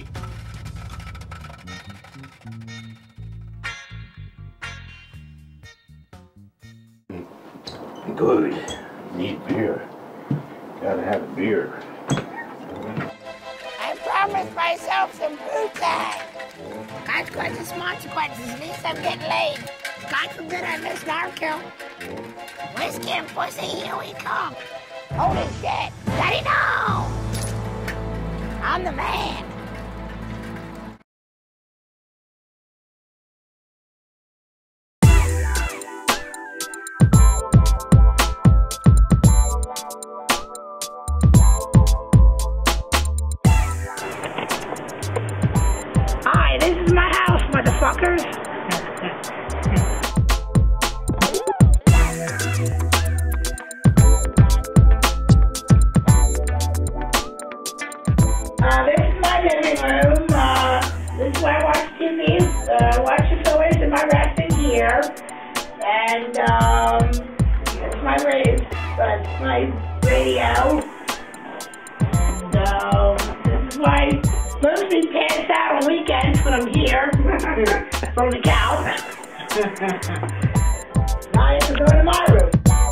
Good. Need beer. Gotta have a beer. I promised myself some bootleg. Consequences, consequences. At least I'm getting laid. God forbid I miss Narco. Whiskey and pussy, here we come. Holy shit. Daddy, no! I'm the man. Hi, this is my house, motherfuckers. Uh, this is my living room. Uh, this is where I watch T V. Uh, watch the stories in my resting here. And, um, it's my radio. Uh, it's my radio. And, um, this is my supposed to be passed out on weekends when I'm here from the couch. Now I have to go to my room.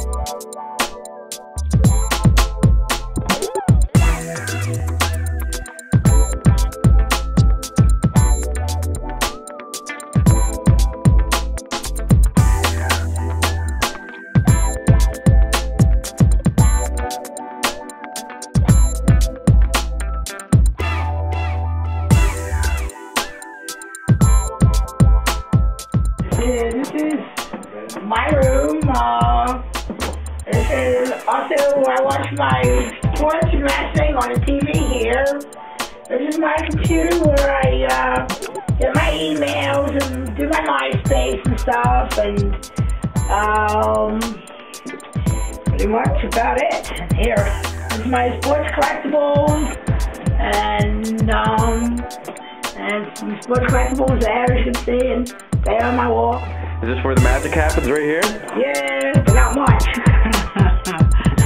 This is my room. Uh, this is also where I watch my sports and wrestling on the T V here. This is my computer where I uh, get my emails and do my MySpace and stuff, and um, pretty much about it. Here, this is my sports collectibles, and um, and some sports collectibles that you can see, and they on my wall. Is this where the magic happens, right here? Yeah, but not much.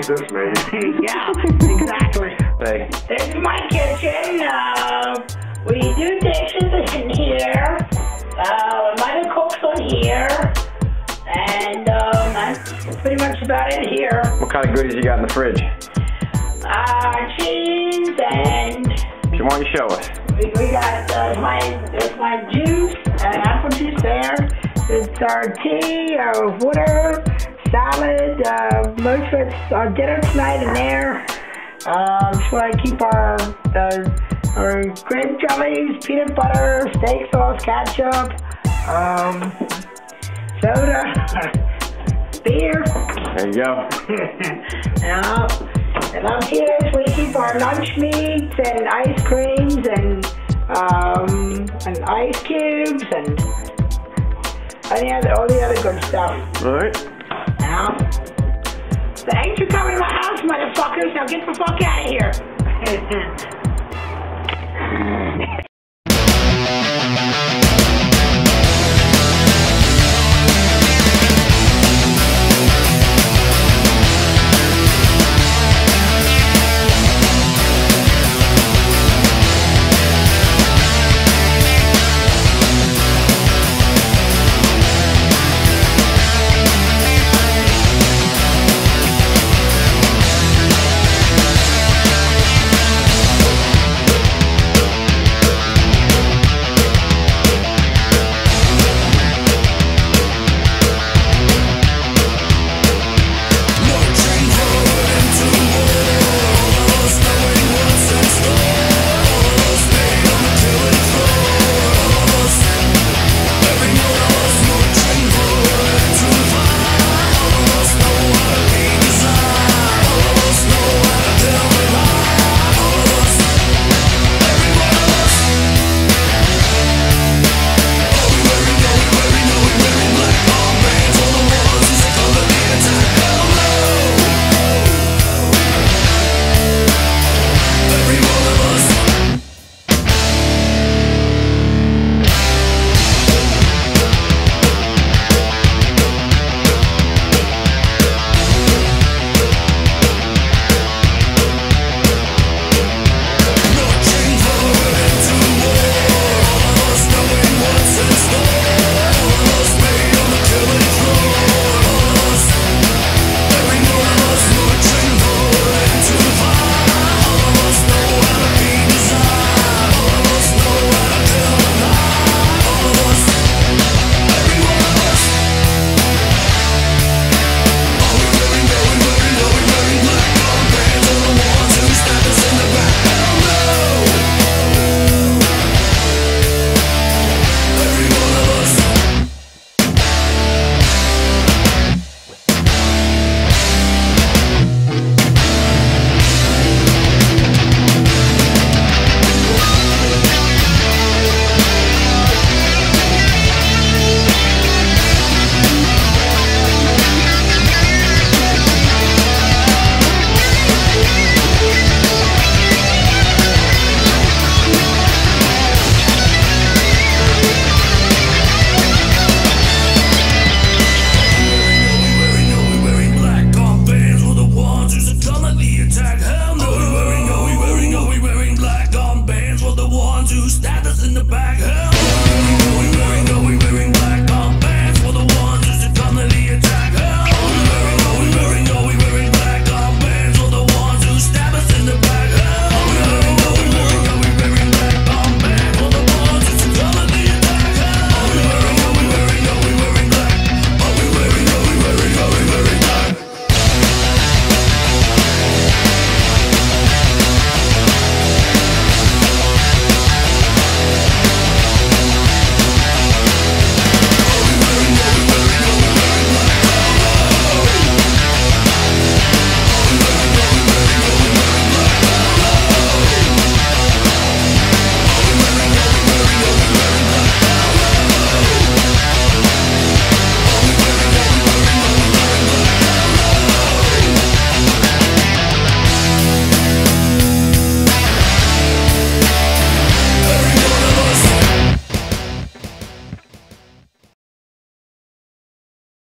this, man. Yeah, exactly. Hey. This is my kitchen. Uh, we do dishes in here. Uh, mother cooks on here. And um, that's pretty much about it here. What kind of goodies you got in the fridge? Uh, cheese and... Why don't you show us? We, we got uh, my, there's my juice, uh, apple juice there. It's our tea, our water, salad. Uh, most of it's our dinner tonight in there. Uh, that's where I keep our, uh, our grape jellies, peanut butter, steak sauce, ketchup, um, soda, beer. There you go. Yeah. And up here is where we keep our lunch meats and ice creams and um, and ice cubes and any other, all the other good stuff. All right. Now, thanks for coming to my house, motherfuckers. Now get the fuck out of here.